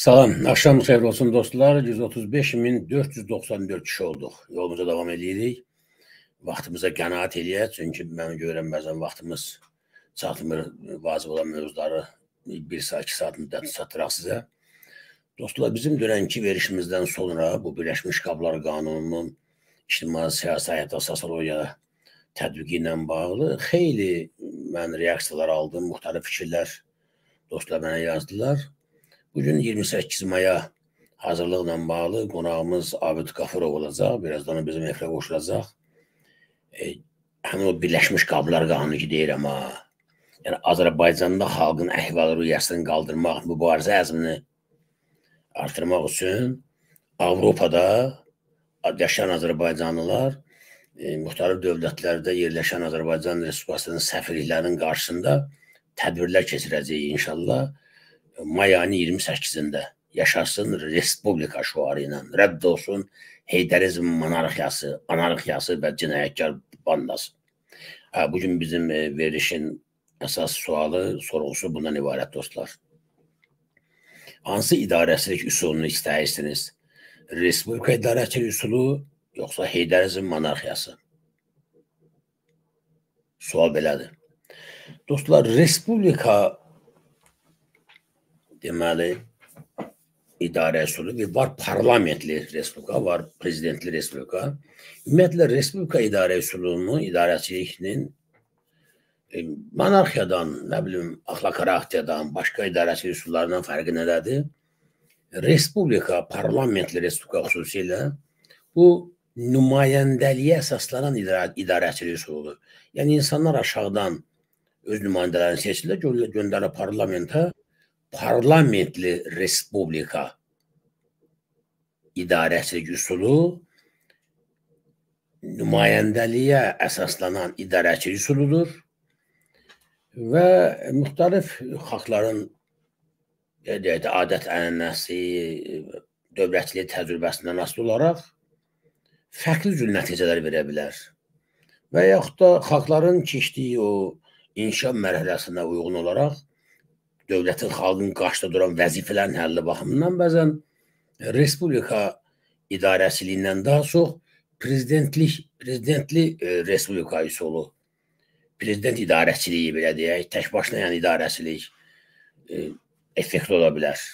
Salam, axşam xeyir olsun dostlar. 135.494 kişi olduq. Yolumuza davam edirik. Vaxtımıza qənaət eləyək. Çünki mən görürəm bəzən vaxtımız çatmır, vacib olan mövzuları 1 saat, 2 saat müddəti çatdıraq sizə. Dostlar, bizim dönənki verişimizdən sonra bu Birləşmiş Qablar Qanununun ictimai siyasi həyata sosiologiya tətbiqi ilə bağlı xeyli mən reaksiyalar aldım, müxtəlif fikirlər dostlar mənə yazdılar. Bugün 28 Maya hazırlıqla bağlı qonağımız Abid Qafurov olacaq. Birazdan bizim efirə qoşulacaq. Həmin o Birləşmiş Qablar Qanunu ki deyirəm ha. Yəni Azərbaycanda xalqın əhval-ruhiyyəsini qaldırmaq, mübarizə əzmini artırmaq üçün Avropada yaşayan Azərbaycanlılar müxtəlif dövlətlərdə yerləşən Azərbaycan Respublikasının səfirliklərinin qarşısında tədbirlər keçirəcəyik inşallah. Maya'nın 28'ində yaşasın Respublika şuarı ilə rədd olsun Heydərizm monarxiyası, anarxiyası və cinayətkar bandası. Bugün bizim verilişin əsas sualı, sorğusu bundan ibarət dostlar. Hansı idarəçilik üsulunu istəyirsiniz? Respublika idarəçilik üsulu yoxsa Heydərizm monarxiyası? Sual belədir. Dostlar, Respublika deməli, idarə üsulu var, parlamentli respublika, var prezidentli respublika. Ümumiyyətlə, respublika idarə üsulunun, idarəçilikinin monarxiyadan, nə bilim, axlaq xarakterdən, başqa idarəçilik üsullarından fərqi nədədir? Respublika, parlamentli respublika xüsusilə bu nümayəndəliyə əsaslanan idarəçilik üsuludur. Yəni, insanlar aşağıdan öz nümayəndələrini seçilir, göndərir parlamentə, parlamentli respublika idarəçilik üsulu nümayəndəliyə əsaslanan idarəçilik üsuludur və müxtəlif xalqların adət-ənənəsi, dövlətçilik təcrübəsindən asılı olaraq fərqli cür nəticələr verə bilər və yaxud da xalqların keçdiyi o inşa mərhələsinə uyğun olaraq dövlətin, xalqın qarşıda duran vəzifələrin həlli baxımından bəzən respublika idarəçiliyindən daha çox prezidentli respublika üsulu, prezident idarəçiliyi belə deyək, tək başına yəni idarəçilik effekti ola bilər.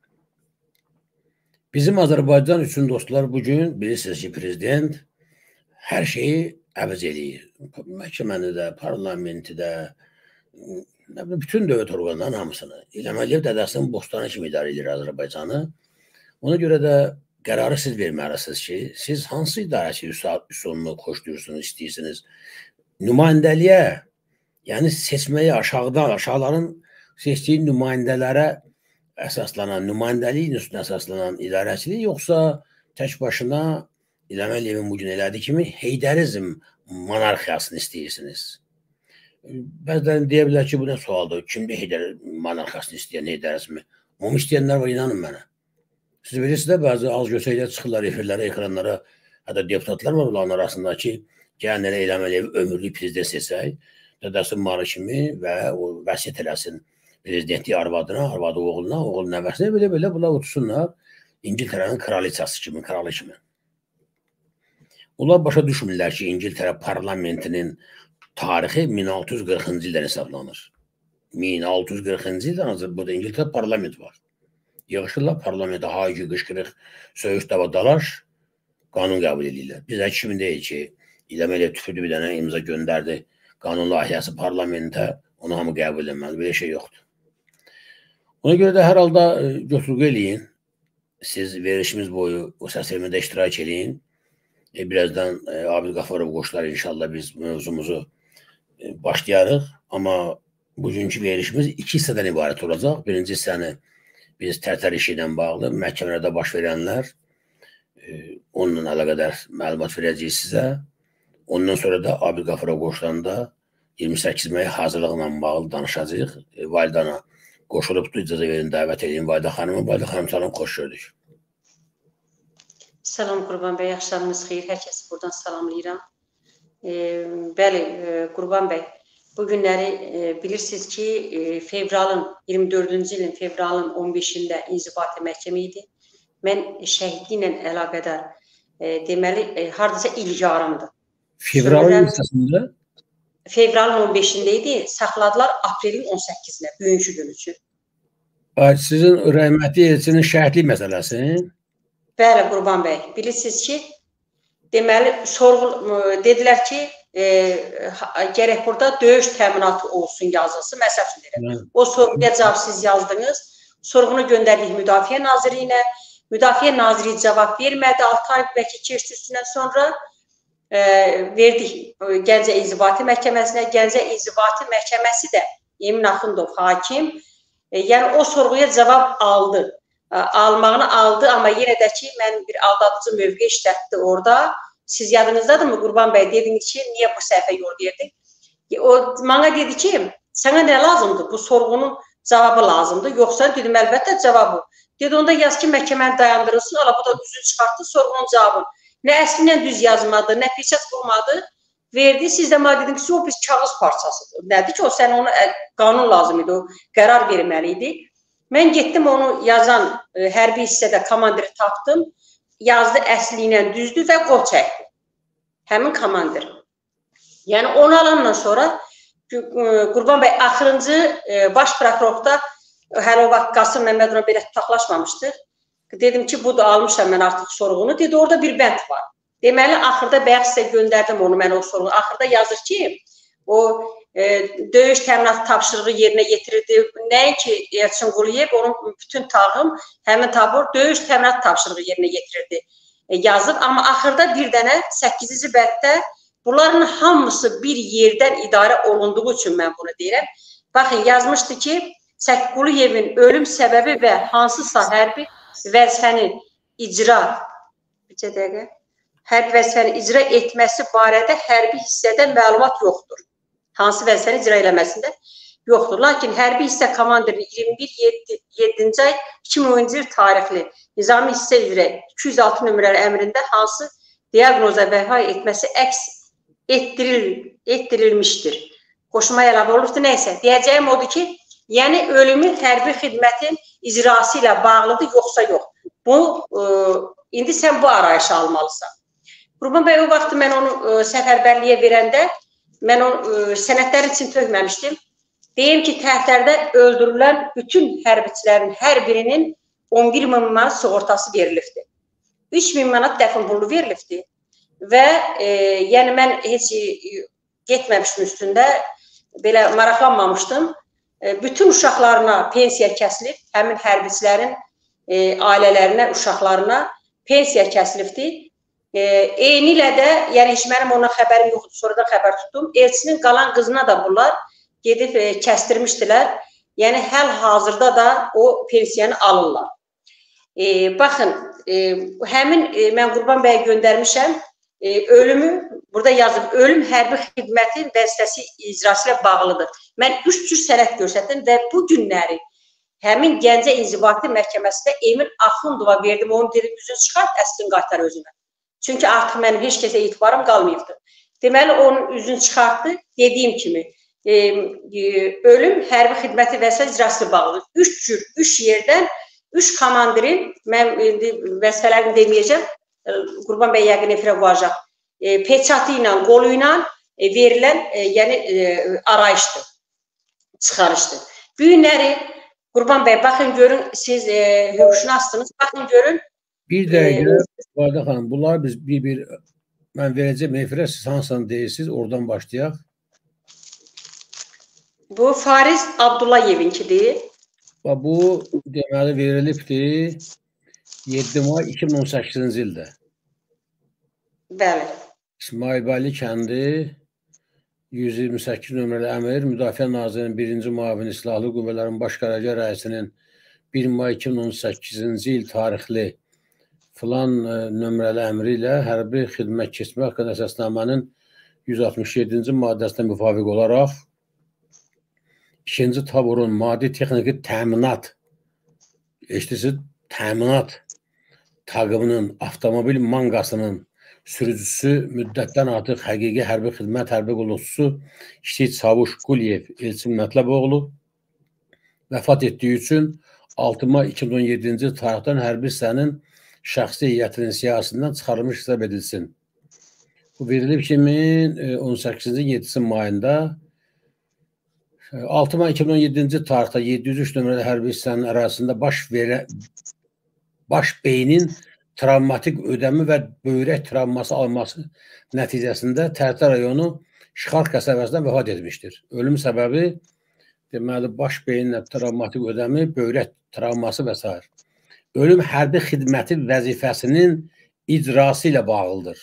Bizim Azərbaycan üçün dostlar bugün bilirsiniz ki, prezident hər şeyi əvəz eləyir. Məhkəməni də, parlamenti də, bütün dövlət orqanlarının hamısını. İlham Əliyev dədəsinin bostanı kimi idarə edir Azərbaycanı. Ona görə də qərarı siz verməlisiniz ki, siz hansı idarəçilik üsulunu xoşlayırsınız, istəyirsiniz? Nümayəndəliyə, yəni seçməyə aşağıların seçdiyi nümayəndələrə əsaslanan, nümayəndəlik üstünə əsaslanan idarəçilik, yoxsa tək başına İlham Əliyevin bugün elədiyi kimi Heydərizm monarxiyasını istəyirsiniz? Bəzən deyə bilər ki, bu nə sualdır? Kimdir Heydərizm monarxiyasını istəyən Heydərizmi? Onu istəyənlər var, inanın mənə. Siz bilirsiniz də, bəzi az göstəriklər çıxırlar efirlərə, ekranlara, hətta deputatlar var onların arasında ki, gəlin elə İlham Əliyev ömürlük prezident seçək, dədəsi marı kimi və o vəsiyyət eləsin prezidentlik arvadına, arvadı oğluna, oğul nəvəsinə, belə bunlar uçsunlar İngiltərənin kraliçası kimi, kralı kimi. Onlar başa düşmürlər ki, İngiltərə parlamentinin tarixi 1640-cı ildən hesablanır. 1640-cı ildən burada İngiltərə parlament var. Yığışırlar parlamentə, hayki, qışqırıq, söyüş, dava, dalaş, qanun qəbul edirlər. Bizə kimi deyil ki, İlham Əliyev tüpürdü bir dənə imza göndərdi, qanun layihəsi parlamentə, onu hamı qəbul edilməz, belə şey yoxdur. Ona görə də hər halda götürqü eləyin, siz verilişimiz boyu o səs vermədə iştirak eləyin. Birazdan Abid Qafurov qoşular inşallah biz mövzumuzu başlayarıq. Amma bugünkü verilişimiz 2 hissədən ibarət olacaq. Birinci hissəni biz Tərtər işi ilə bağlı məhkəmələrdə baş verənlər, onunla əlaqədar məlumat verəcəyik sizə. Ondan sonra da Abid Qafurov qoşularında 28 Maya hazırlıqla bağlı danışacağıq. Validana qoşulubdur, icazə verin, dəvət edin Validə xanımı. Validə xanım, salam, xoş gördük. Salam Qurban bəy, yaxşılarınız xeyir, hər kəsi buradan salamlayıram. Bəli, Qurban bəy, Bu günləri bilirsiniz ki, 24-cü ilin fevralın 15-də inzibati məhkəmə idi. Mən şəhidliklə əlaqədar deməli, hardasa il yarımdır. Fevralın əsasında? Fevralın 15-də idi, saxladılar aprelin 18-nə, bugünkü gün üçün. Sizin rəhmətli elçinin şəhidlik məsələsi? Bəli, Qurban bəy, bilirsiniz ki, deməli, dedilər ki, gərək burada döyüş təminatı olsun yazılsın, məsəl üçün deyirəm. O sorğuya cavab siz yazdınız, sorğunu göndərdik Müdafiə Nazirliyinə, Müdafiə Nazirliyi cavab vermədi, 6 ay bəlkə keçdi üstündən sonra verdik Gəncə İnzibati Məhkəməsinə. Gəncə İnzibati Məhkəməsi də Emin Axundov hakim, yəni o sorğuya cavab aldı. Almağını aldı, amma yenə də ki, mən bir aldadıcı mövqe işlətdi orada. Siz yadınızdadırmı Qurban bəy, dediniz ki, niyə bu səhvə yol verdin? O bana dedi ki, sənə nə lazımdır? Bu sorğunun cavabı lazımdır. Yoxsa dedim, əlbəttə cavabı. Dedi, onda yaz ki, məhkəməni dayandırılsın. Ala bu da düzünü çıxartdı, sorğunun cavabı. Nə əslinlə düz yazmadı, nə peçat vurmadı. Verdi, siz də mənə dediniz ki, o biz kağız parçasıdır. Nədir ki, o sən onu qanun lazım idi, o qərar verməli idi. Mən getdim onu yazan hərbi hissədə komandiri tapdım. Yazdı əsli ilə düzdür və qol çəkdi. Həmin komandir. Yəni onu alandan sonra Qurban bəy axırıncı baş prokurorluqda hələ o vaxt Qasım Məmmədovla belə tutaqlaşmamışdıq. Dedim ki, bu da almışam mən artıq sorğunu. Dedi, orada bir bənd var. Deməli, axırda bayaq sizə göndərdim onu mən o sorğunu. Axırda yazır ki, o döyüş təminatı tapşırığı yerinə yetirirdi. Nəinki Elçin Quliyev, onun bütün tağım, həmin tabur döyüş təminatı tapşırığı yerinə yetirirdi. Yazıb, amma axırda bir dənə 8-ci bənddə bunların hamısı bir yerdən idarə olunduğu üçün mən bunu deyirəm. Baxın, yazmışdı ki, Quliyevin ölüm səbəbi və hansısa hərbi vəzifəni icra etməsi barədə hərbi hissədə məlumat yoxdur. Hansı vəzifəni icra eləməsində yoxdur. Lakin hərbi hissə komandiri 21-7-ci ay 2010-cu il tarixli Nizami hissə üzrə 206 nömrəli əmrində hansı diaqnoza vəfa etməsi əks etdirilmişdir. Qoşuma əlavə olubdur. Nəysə, deyəcəyim odur ki, yəni ölümün hərbi xidmətin icrası ilə bağlıdır, yoxsa yox. İndi sən bu arayışı almalısan. Qurban bəy, o vaxt mən onu səfərbərliyə verəndə mən o sənədlər üçün töhməmişdim. Deyim ki, təhtlərdə öldürülən bütün hərbiçilərin hər birinin 11 min manat sığortası verilibdir. 3 min manat dəfn pulu verilibdir. Və yəni mən heç getməmişdim üstündə, belə maraqlanmamışdım. Bütün uşaqlarına pensiya kəsilib, həmin hərbiçilərin ailələrinə, uşaqlarına pensiya kəsilibdir. Eyni ilə də, yəni heç mənim ona xəbərim yoxdur, sonradan xəbər tutdum. Elçinin qalan qızına da bunlar gedib kəstirmişdilər. Yəni, həl-hazırda da o pensiyanı alırlar. Baxın, həmin mən Qurban bəyə göndərmişəm, ölümü, burada yazıb, ölüm hərbi xidmətin vəzifəsi icrası ilə bağlıdır. Mən 3 cür sənəd göstərdim və bu günləri həmin Gəncə İnzibati Məhkəməsində Emin Axundova verdim, onun dedim, üzünü çıxart, əslini qaytar özünə. Çünki artıq mənim heç kəsə etibarım qalmayıbdır. Deməli, onun üzünü çıxartdı, dediyim kimi, ölüm hərbi xidməti vəzifə icrası ilə bağlıdır. 3 cür, 3 yerdən, 3 komandirin, mən vəzifələrini deməyəcəm, Qurban bəy yəqin efirə qoyacaq, peçatı ilə, qolu ilə verilən arayışdır, çıxarışdır. Bu günləri, Qurban bəy, baxın görün, siz hüquqşünassınız, baxın görün. Bir dəqiqə, Vada xanım, bunlar biz bir-bir, mən verəcəm efirə, siz hansını deyirsiniz, oradan başlayaq. Bu, Fariz Abdullayevinkidir. Bu, deməli, verilibdir 7 may 2018-ci ildə. Bəli. İsmail Bəli kəndi 128 nömrəli əmir, Müdafiə Nazirinin 1-ci müavini silahlı qüvvələrin baş qərargah rəisinin 1 may 2018-ci il tarixli filan nömrəli əmri ilə hərbi xidmət keçmək haqqında əsasnamənin 167-ci maddəsinə müvafiq olaraq ikinci taburun maddi texniki təminat, təminat taqımının, avtomobil manqasının sürücüsü müddətdən artıq həqiqi hərbi xidmət hərbi qulluqçusu İşit Çavuş Quliyev Elçin Mətləboğlu vəfat etdiyi üçün 6 may 2017-ci tarixdən hərbi hissənin şəxsi heyətinin siyasından çıxarılmış hesab edilsin. Bu verilib 2018-ci 7 mayında 6 may 2017-ci tarixdə 703 nömrəli hərbi hissənin ərazisində baş beynin travmatik ödəmi və böyrək travması alması nəticəsində Tərtər rayonu Şıxarx qəsəbəsində vəfat etmişdir. Ölüm səbəbi deməli baş beynin travmatik ödəmi, böyrək travması və s. Ölüm hərbi xidməti vəzifəsinin icrası ilə bağlıdır.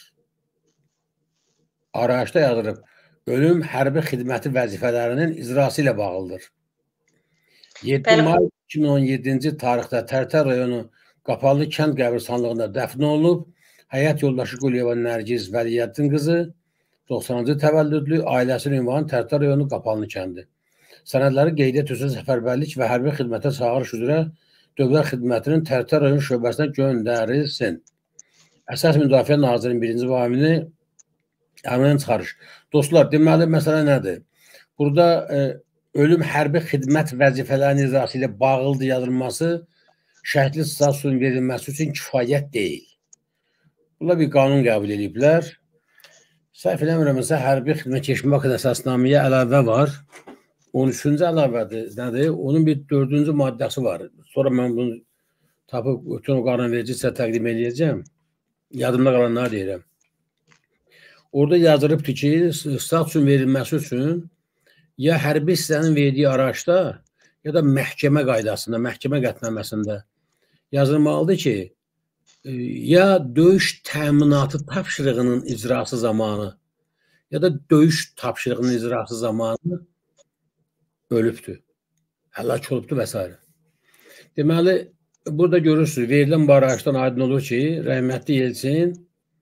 Arayışda yazılıb. Ölüm hərbi xidməti vəzifələrinin icrası ilə bağlıdır. 7 may 2017-ci tarixdə Tərtər rayonu Qapalı kənd qəbirstanlığında dəfn olunub. Həyat yoldaşı Quliyeva Nərgiz Vəliyyəddin qızı 90-cı təvəllüdlü, ailəsinin ünvanı Tərtər rayonu Qapalı kəndi. Sənədləri qeydiyyat üzrə səfərbərlik və hərbi xidmətə çağırış üzrə Dövlət Xidmətinin Tərtər rayon şöbəsinə göndərilsin. Əsas Müdafiə Nazirinin 1-ci müavini əmrindən çıxarış. Dostlar, deməli məsələ nədir? Burada ölüm hərbi xidmət vəzifələrinin icrası ilə bağlıdır yazılması şəhidlik statusunun verilməsi üçün kifayət deyil. Bunlar bir qanun qəbul ediblər. Səhv eləmirəmsə, hərbi xidmət keçmə haqqında əsasnaməyə əlavə var. 13-cü əlavədir. Nədir? Onun bir 4-cü maddəsi var. Sonra mən bunu tapıb bütün o qanunverici sizə təqdim edəcəm. Yadımda qalanları deyirəm. Orada yazılıbdır ki, statusun verilməsi üçün ya hərbi hissənin verdiyi araçda, ya da məhkəmə qaydasında, məhkəmə qətnaməsində yazılmalıdır ki, ya döyüş təminatı tapşırığının icrası zamanı, ya da döyüş tapşırığının icrası zamanı ölübdür, həlak olubdur və s. Deməli, burada görürsünüz, verilən bu araçdan aydın olur ki, rəhmətli Elçin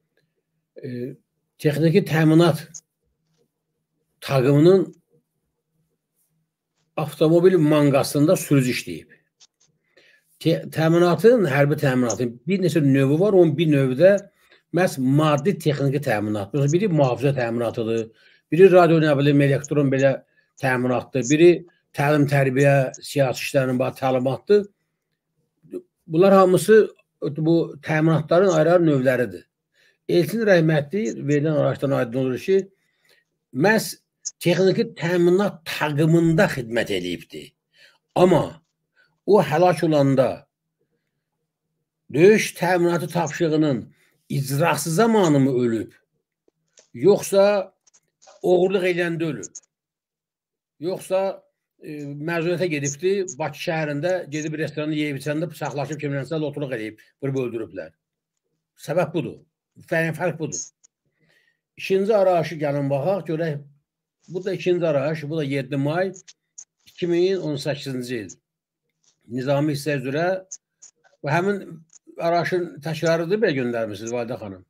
texniki təminat taqımının avtomobil manqasında sürücü işləyib. Təminatın, hərbi təminatın bir neçə növü var, onun bir növü də məhz maddi texniki təminat. Biri mühafizə təminatıdır, biri radio, nə bilim, elektron belə təminatdır, biri təlim, tərbiyə, siyasi işlərin təlimatdır. Bunlar hamısı bu təminatların ayrı-ayrı növləridir. Elçin rəhmətli verilən araçdan aydın olur ki, məhz texniki təminat taqımında xidmət edibdir. Amma o həlak olanda döyüş təminatı tapşırığının icrası zamanı mı ölüb? Yoxsa oğurluq eləndə ölüb? Yoxsa məzuniyyətə gedibdir, Bakı şəhərində gedib restoranda yeyib içəndə saxlaşıb kimlənsə loturuq edib, bunu öldürüblər. Səbəb budur. Fərq budur. İkinci arayışı gəlin baxaq, görək. Bu da ikinci arayış, bu da 7 may 2018-ci il. Nizami hissə üzrə bu həmin arayışın təkrarıdır, belə göndərmişsiniz Validə xanım.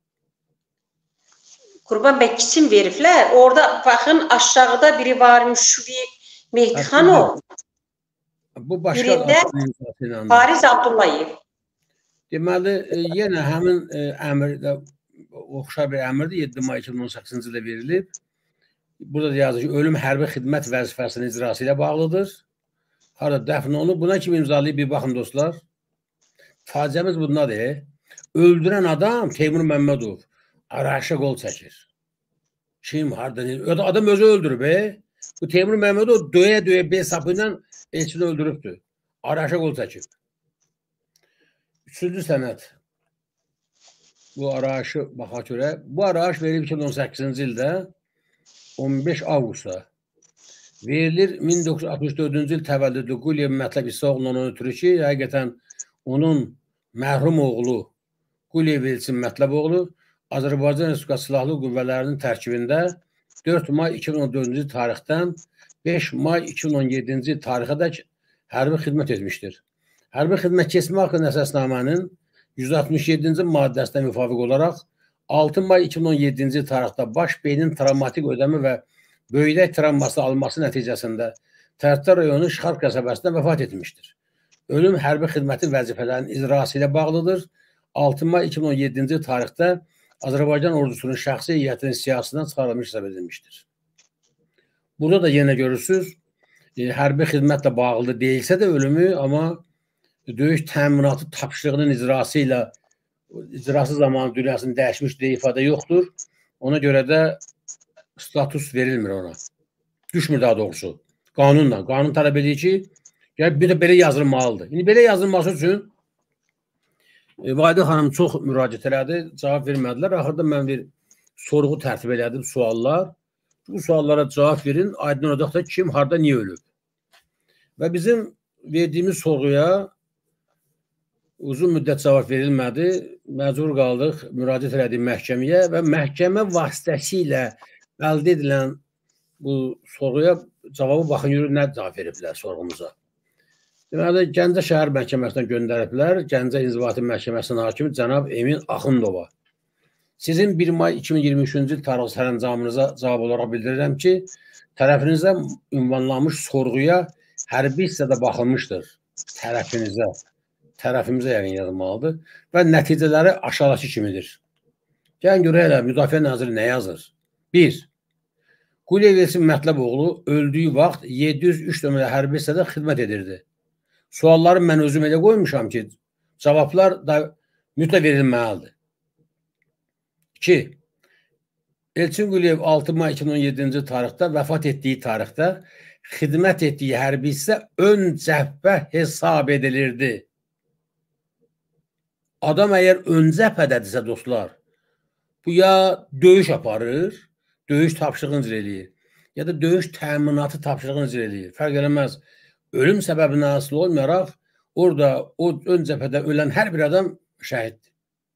Qurban bəy kiçim veriblər. Orada baxın aşağıda biri var, Müşvi Mehdixanov. Bu başqa birində Fariz Abdullayev. Deməli, yenə həmin əmrdə oxşar bir əmrdir, 7 may 2018-ci ildə verilib. Burada yazır ki, ölüm hərbi xidmət vəzifəsinin icrası ilə bağlıdır. Harada dəfn olunub. Buna kim imzalayıb? Bir baxın dostlar. Faciəmiz bundadır. Öldürən adam Teymur Məmmədov arayışa qol çəkir. Kim, harada? Adam özü öldürüb. Bu Teymur Məmmədov döyə-döyə bel sapı ilə Elçini öldürübdür. Arayışa qol çəkib. Üçüncü sənəd. Bu arayışı baxaq görək. Bu arayış verilib 2018-ci ildə 15 avqustda. Verilir 1964-cü il təvəllüdlü Quliyev Mətləb İsaoğlu'nun ötürü ki, həqiqətən onun mərhum oğlu Quliyev Elçin Mətləboğlu Azərbaycan Respublikası Silahlı Qüvvələrinin tərkibində 4 may 2014-cü tarixdən 5 may 2017-ci tarixədək hərbi xidmət etmişdir. Hərbi xidmət keçmə haqqında əsasnamənin 167-ci maddəsinə müvafiq olaraq 6 may 2017-ci tarixdə baş beynin travmatik ödəmi və böyrək travması alması nəticəsində Tərtər rayonu Şıxarx qəsəbəsində vəfat etmişdir. Ölüm hərbi xidməti vəzifələrinin icrası ilə bağlıdır. 6 may 2017-ci tarixdə Azərbaycan ordusunun şəxsi heyətinin siyasından çıxarılmış hesab edilmişdir. Burada da yenə görürsünüz, hərbi xidmətlə bağlı deyilsə də ölümü, amma döyüş təminatı tapşırığının icrası zamanı dünyasını dəyişmiş deyə ifadə yoxdur. Ona görə də status verilmir ona. Düşmür daha doğrusu. Qanunla. Qanun tələb edir ki, bir də belə yazılmalıdır. İndi belə yazılması üçün Vahide xanım çox müraciət elədi, cavab vermədilər. Axırda mən bir sorğu tərtib elədim, suallar. Bu suallara cavab verin, aydın olacaq da kim, harda, niyə ölüb? Və bizim verdiyimiz sorğuya uzun müddət cavab verilmədi. Məcbur qaldıq, müraciət elədik məhkəməyə və məhkəmə vasitəsilə əldə edilən bu sorğuya cavabı baxın, yürü, nə cavab veriblər sorğumuza. Deməli, Gəncə şəhər məhkəməsinə göndəriblər. Gəncə İnzibati Məhkəməsinin hakimi cənab Emin Axundova. Sizin 1 may 2023-cü il tarixi sərəncamınıza cavab olaraq bildirirəm ki, tərəfinizə ünvanlanmış sorğuya hərbi hissədə baxılmışdır. Tərəfimizə yəqin yazılmalıdır və nəticələri aşağıdakı kimidir. Gəlin görək, Müdafiə Naziri nə yazır? 1. Quliyev Elçin Mətləboğlu öldüyü vaxt 703 nömrəli hərbi hissədə xidmət edirdi. Sualları mən özüm elə qoymuşam ki, cavablar da mütləq verilməlidir. 2. Elçin Quliyev 6 may 2017-ci tarixdə vəfat etdiyi tarixdə xidmət etdiyi hərbi hissə ön cəbhə hesab edilirdi. Adam əgər ön cəbhədədirsə dostlar, bu ya döyüş aparır, döyüş tapşırığını icra eləyir, ya da döyüş təminatı tapşırığını icra eləyir. Fərq eləməz. Ölüm səbəbinə asılı olmayaraq, orada o ön cəbhədə ölən hər bir adam şəhiddir.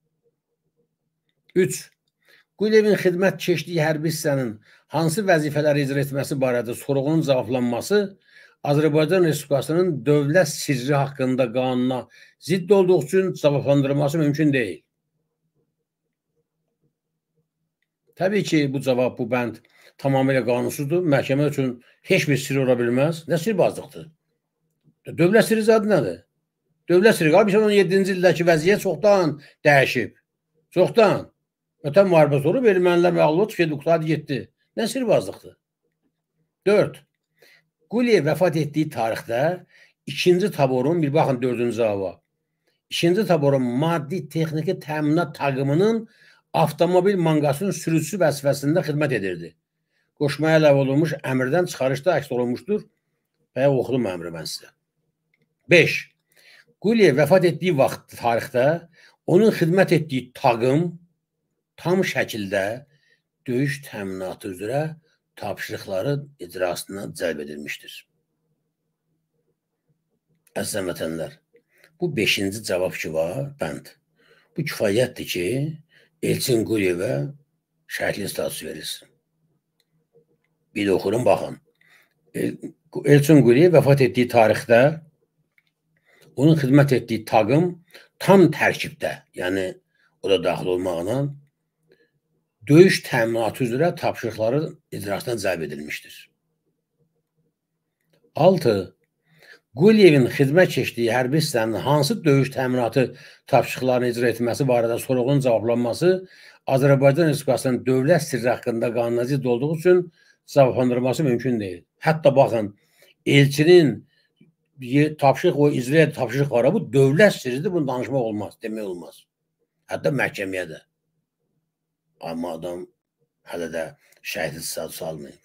3. Quliyevin xidmət keçdiyi hərbi hissənin hansı vəzifələri icra etməsi barədə sorğunun cavablanması Azərbaycan Respublikasının dövlət sirri haqqında qanuna zidd olduğu üçün cavablandırılması mümkün deyil. Təbii ki, bu cavab, bu bənd tamamilə qanunsuzdur. Məhkəmə üçün heç bir sirr ola bilməz. Nə sirbazlıqdır? Dövlət sirri zadı nədir? Dövlət sirri, 2017-ci ildəki vəziyyət çoxdan dəyişib. Çoxdan. Ötən müharibə sonra ermənilər məğlub oldu, qutladı getdi. Nə sirbazlıqdır? 4. Quliyev vəfat etdiyi tarixdə 2-ci taborun, bir baxın 4-cü cavaba, 2-ci taborun maddi texniki təminat taqımının avtomobil manqasının sürücüsü vəzifəsində xidmət edirdi. Qoşmaya əlavə olunmuş əmrdən çıxarışda əks olunmuşdur və oxudum əmri mən sizə. 5. Quliyev vəfat etdiyi vaxt tarixdə onun xidmət etdiyi taqım tam şəkildə döyüş təminatı üzrə tapşırıqların icrasına cəlb edilmişdir. Əziz vətənlər, bu 5-ci cavab ki var, bənd. Bu kifayətdir ki, Elçin Quliyevə şəhidlik statusu verilsin. Bir də oxuyun, baxın. Elçin Quliyev vəfat etdiyi tarixdə onun xidmət etdiyi taqım tam tərkibdə, yəni o da daxil olmaqla döyüş təminatı üzrə tapşırıqların icrasına cəlb edilmişdir. 6. Quliyevin xidmət keçdiyi hərbi hissənin hansı döyüş təminatı tapşırıqlarını icra etməsi barədə sorğunun cavablanması Azərbaycan Respublikasının dövlət sirri haqqında qanuna zidd olduğu üçün cavablandırılması mümkün deyil. Hətta baxın, elçinin tapşırıq, o icra tapşırıq var, bu dövlət sirridir, bunu danışmaq olmaz, demək olmaz. Hətta məhkəməyə də. Amma adam hələ də şəhidlik statusu almayıb.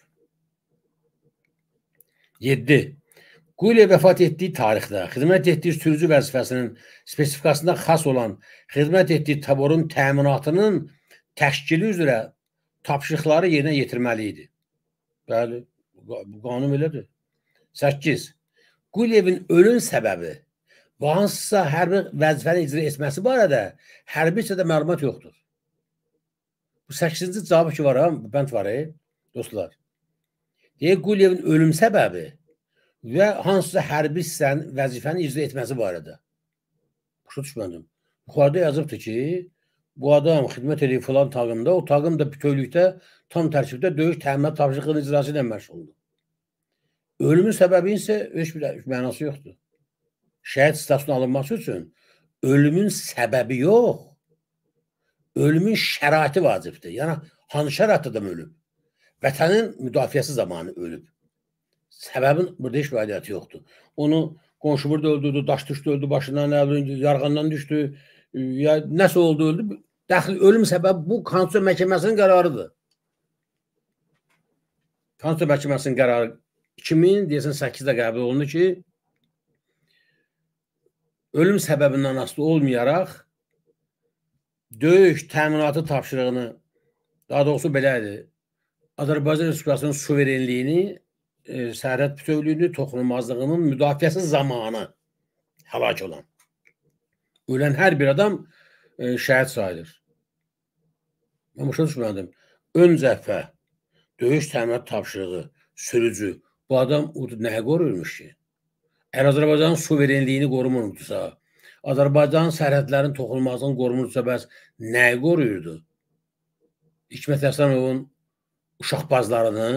7. Quliyev vəfat etdiyi tarixdə xidmət etdiyi sürücü vəzifəsinin spesifikasında xas olan xidmət etdiyi taborun təminatının təşkili üzrə tapşırıqları yerinə yetirməli idi. Bəli, bu qanun belədir. 8. Quliyevin ölüm səbəbi və hansısa hərbi vəzifəni icra etməsi barədə hərbi hissədə məlumat yoxdur. Bu 8-ci cavabı ki var, bu bənd var, dostlar. Deyək, Quliyevin ölüm səbəbi və hansısa hərbi hissənin vəzifəni icra etməsi barədə. Başa düşmədim. Yuxarıda yazıbdır ki, bu adam xidmət edib filan taqımda, o taqım da bütövlükdə tam tərkibdə döyüş təminat tapşırığının icrası ilə məşğuldur. Ölümün səbəbi isə heç bir mənası yoxdur. Şəhid statusuna alınması üçün ölümün səbəbi yox, ölümün şəraiti vacibdir. Yəni, hansı şəraitdə adam ölüb? Vətənin müdafiəsi zamanı ölüb. Səbəbin burada heç vədiyyəti yoxdur. Onu qonşu burada öldürdü, daş düşdü, öldü, başından yarğandan düşdü, ya nəsə oldu, öldü. Dəxil ölüm səbəbi bu Konstitusiya Məhkəməsinin qərarıdır. Konstitusiya Məhkəməsinin qərarı 2008-də qəbul olundu ki, ölüm səbəbindən asılı olmayaraq döyüş təminatı tapşırığını, daha doğrusu belədir, Azərbaycan Respublikasının suverenliyini, sərhəd bütövlüyünü, toxunulmazlığının müdafiəsi zamanı həlak olan. Ölən hər bir adam şəhid sayılır. Mən başa düşmədim. Ön cəbhə, döyüş təminatı tapşırığı, sürücü, bu adam nəyə qoruyurmuş ki? Əgər Azərbaycanın suverenliyini qorumurdusa, Azərbaycanın sərhədlərin toxunulmazlığını qorumurdusa, bəs nəyi qoruyurdu? Hikmət Həsənovun uşaqbazlarını?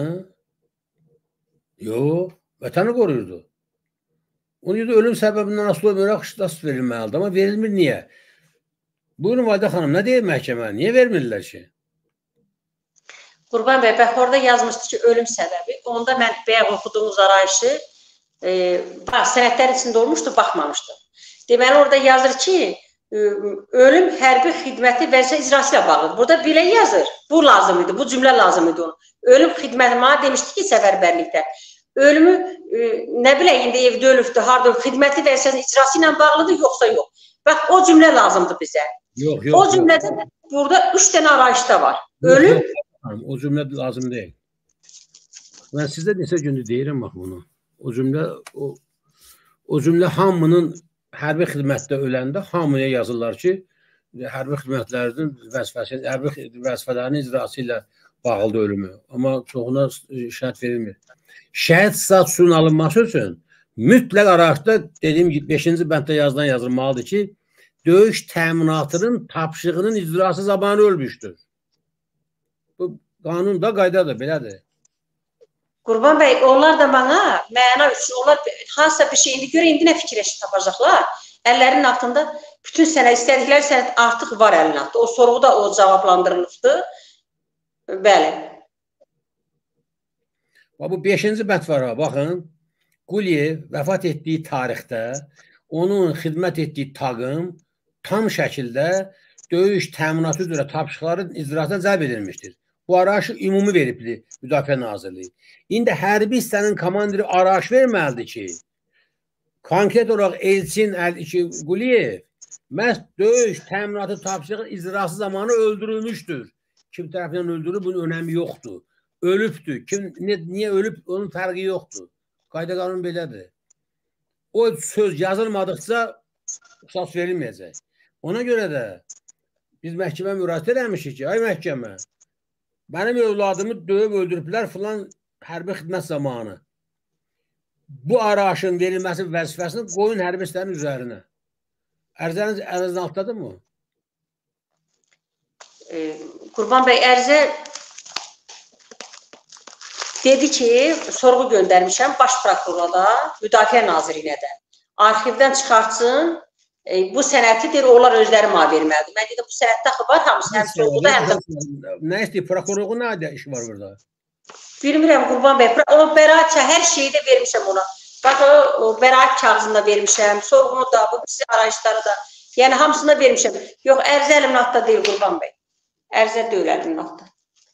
Yox, vətəni qoruyurdu. Onun da ölüm səbəbindən asılı olmayaraq ixtisas verilməlidir. Amma verilmir niyə? Buyurun Validə xanım, nə deyir məhkəmə? Niyə vermirlər ki? Qurban bəy, bax orada yazmışdı ki, ölüm səbəbi. Onda mən bayaq oxuduğumuz arayışı sənədlər içində olmuşdu, baxmamışdım. Deməli, orada yazır ki, ölüm hərbi xidməti vəzifə icrası ilə bağlıdır. Burada belə yazır. Bu lazım idi, bu cümlə lazım idi onun. Ölüm xidməti, mənə demişdi ki, səfərbərlikdə. Ölümü, nə bilək, indi evdə ölübdür, harada ölüb, xidməti vəzifəsinin icrası ilə bağlıdır, yoxsa yox. Bax, o cümlə lazımdır bizə. Yox. O cümlədə burada 3 dənə arayışda var. Ölüm. O cümlə lazım deyil. Mən sizdə neçə gündür deyirəm, bax bunu. O cümlə hamının hərbi xidmətdə öləndə hamıya yazırlar ki, hərbi xidmətlərinin vəzifələrin icrası ilə bağlıdır ölümü. Amma çoxuna şəhid verilmir. Şəhid statusunun alınması üçün mütləq arayışda, dediyim gibi 5-ci bənddə yazılmalıdır ki, döyüş təminatının tapşırığının icrası zamanı ölmüşdür. Bu qanun da qaydadır, belədir. Qurban bəy, onlar da məna üçün, onlar hansısa bir şey, indi nə fikirləşib tapacaqlar? Əllərinin altında bütün sənəd, istədikləri sənəd artıq var əlinin altında. O sorğuda o cavablandırılıbdır. Bəli. Bu 5-ci bənd var, baxın. Quliyev vəfat etdiyi tarixdə onun xidmət etdiyi taqım tam şəkildə döyüş təminatı üzrə tapşırıqların icrasına cəlb edilmişdir. Bu arayışı ümumi veribdir Müdafiə Nazirliyi. İndi hərbi hissənin komandiri arayış verməlidir ki, konkret olaraq Elçin Quliyev məhz döyüş təminatı tapşırığı icrası zamanı öldürülmüşdür. Kim tərəfindən öldürülür, bunun önəmi yoxdur. Ölübdür. Niyə ölüb, onun fərqi yoxdur. Qayda qanun belədir. O söz yazılmadıqca qisas verilməyəcək. Ona görə də biz məhkəmə müraciət eləmişik ki, ay məhkəmə, mənim övladımı döyüb öldürüblər filan hərbi xidmət zamanı. Bu arayışın verilməsi vəzifəsini qoyun hərbi hissələrin üzərinə. Ərzəniz əlinizin altdadır mı? Qurban bəy, ərzə dedi ki, sorğu göndərmişəm baş prokurora, Müdafiə Nazirinə də. Arxivdən çıxartsın, bu sənəti deyir, onlar özləri mənə verməlidir. Mən dedim, bu sənətdə axı var, hamısı həm sorğuda, həm də... Nə istəyir, prokurorluğun nə işi var burada? Bilmirəm, Qurban bəy, o bəraət hər şeyi də vermişəm ona. Bax, o bəraət kağızında vermişəm, sorğunu da, bu arayışları da, yəni hamısını vermişəm. Yox, ərzə əlimin altda deyil, Qurban bəy. Ərzə deyil əlimin altda.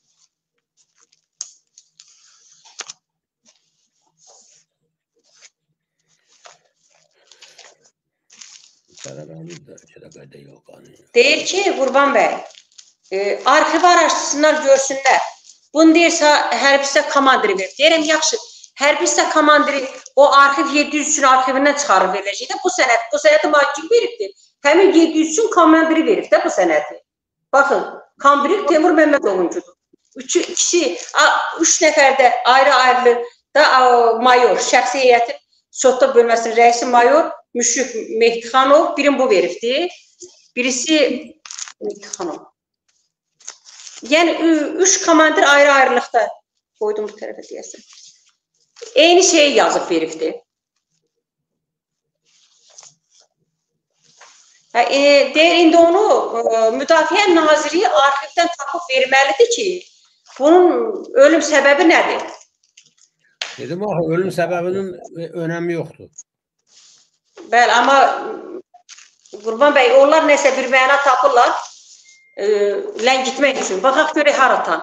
Deyir ki, Qurban bəy, arxiv araşdırsınlar, görsünlər. Bunu deyirsə, hərbi hissə komandiri verir. Deyirəm, yaxşı, hərbi hissə komandiri o arxiv 700 üçün arxivindən çıxarıb veriləcək də bu sənəti məhkum veribdir. Həmin 700 üçün komandiri verib də bu sənəti. Baxın, komandiri Temur Məmmədovuncudur. İkisi, 3 nəfərdə ayrı-ayrı da mayor, şəxsi heyətin Sotda bölməsinin rəisi mayor Müşrif Mehdixanov, birini bu veribdir. Birisi Mehdixanov. Yəni, 3 komandir ayrı-ayrılıqda qoydum bu tərəfə deyəsən. Eyni şeyi yazıb veribdir. Deyir, indi onu Müdafiə Nazirliyi arxivdən tapıb verməlidir ki, bunun ölüm səbəbi nədir? Dedim, axı, ölüm səbəbinin önəmi yoxdur. Bəli, amma Qurban bəy, onlar nəsə bir məna tapırlar, ləngitmək üçün. Baxaq görək haratan.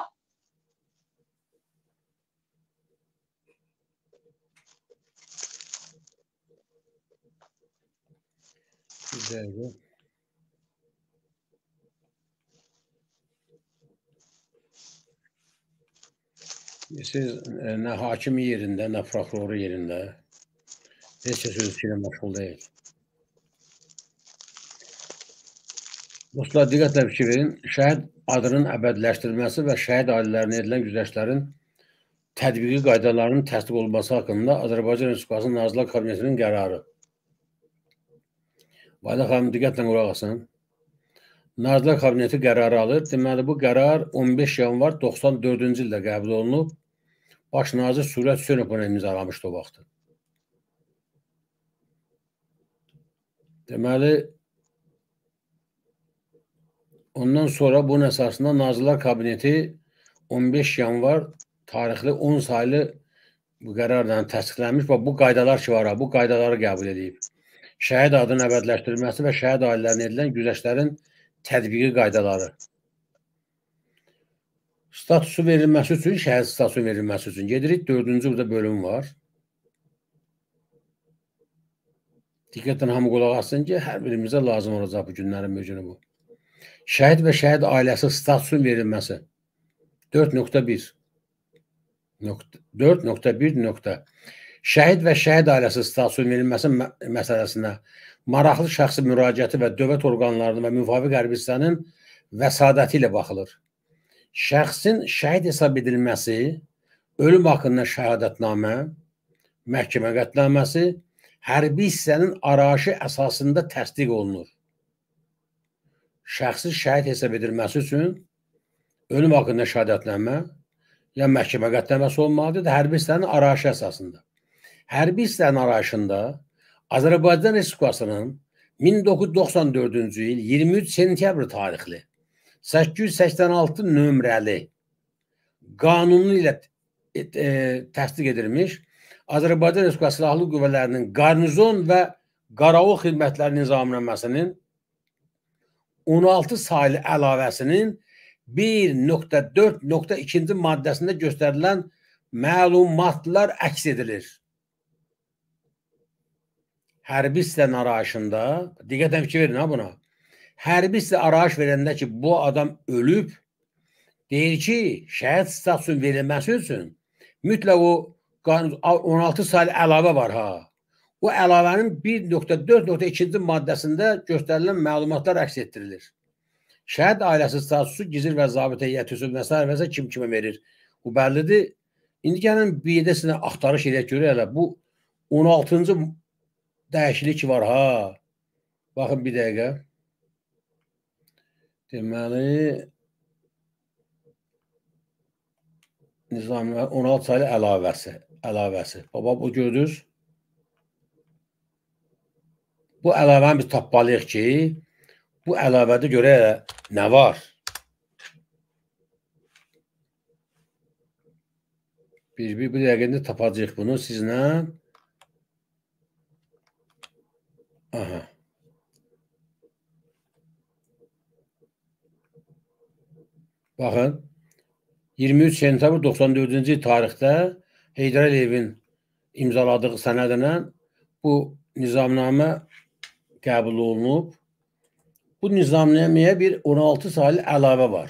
Güzel. Siz nə hakimi yerində, nə prokuroru yerində heç kəs öz işlə məşğul deyil. Dostlar, diqqətlə fikir verin. Şəhid adının əbədiləşdirilməsi və şəhid ailələrinə edilən güzəştlərin tətbiqi qaydalarının təsdiq olunması haqqında Azərbaycan Respublikasının Nazirlər Kabinetinin qərarı. Vayda xanım, diqqətlə qulaq asın. Nazirlər Kabineti qərarı alır. Deməli, bu qərar 15 yanvar 94-cü ildə qəbul olunub. Baş nazir Surət Hüseynov bunu imzalamışdı o vaxtı. Deməli, ondan sonra bunun əsasında Nazirlər Kabineti 15 yanvar tarixli 10 saylı bu qərarla təsdiqlənmiş və bu qaydalar ki var, bu qaydaları qəbul edib. Şəhid adının əbədiləşdirilməsi və şəhid ailələrinə edilən güzəştlərin tətbiqi qaydaları. Statusu verilməsi üçün, şəhid statusu verilməsi üçün gedirik. 4-cü burada bölüm var. Diqqətlə hamı qulaq assın ki, hər birimizə lazım olacaq bu günlərin mövcunu bu. Şəhid və şəhid ailəsi statusun verilməsi. 4.1 4.1. Şəhid və şəhid ailəsi statusun verilməsi məsələsinə maraqlı şəxsi müraciəti və dövlət orqanlarının və müvafiq hərbi hissənin vəsadəti ilə baxılır. Şəxsin şəhid hesab edilməsi, ölüm haqqında şəhadətnamə, məhkəmə qətnaməsi hərbi hissənin arayışı əsasında təsdiq olunur. Şəxsin şəhid hesab edilməsi üçün ölüm haqqında şəhadətnamə ya məhkəmə qətnaməsi olmalıdır, hərbi hissənin arayışı əsasında. Hərbi hissənin arayışında Azərbaycan Respublikasının 1994-cü il 23 sentyabr tarixli 886 nömrəli qanunu ilə təsdiq edilmiş Azərbaycan Respublikası Silahlı Qüvvələrinin qarnizon və qaravul xidmətləri nizamnaməsinin 16 saylı əlavəsinin 1.4.2-ci maddəsində göstərilən məlumatlar əks edilir. Hərbi hissənin arayışında, diqqətlə fikir verin ha buna. Hərbi hissə arayış verəndə ki, bu adam ölüb, deyir ki, şəhid statusunun verilməsi üçün mütləq o 16 saylı əlavə var ha. O əlavənin 1.4.2-ci maddəsində göstərilən məlumatlar əks etdirilir. Şəhid ailəsi statusu gizir və zabitə heyəti üzvü və kim kimə verir? Bu bəllidir. İndi gəlin bir yerdə sizə axtarış edək görək. Bu 16-cı dəyişiklik var ha. Baxın bir dəqiqə. Deməli, nizamlı 16 saylı əlavəsi. Baba, bu gördünüz. Bu əlavəni biz tapmalıyıq ki, bu əlavədə görək nə var? Bir dəqiqəndə tapacağıq bunu sizlə. Aha. Baxın, 23 sentyabr 94-cü tarixdə Heydər Əliyevin imzaladığı sənədlə bu nizamnamə qəbul olunub. Bu nizamnaməyə bir 16 saylı əlavə var.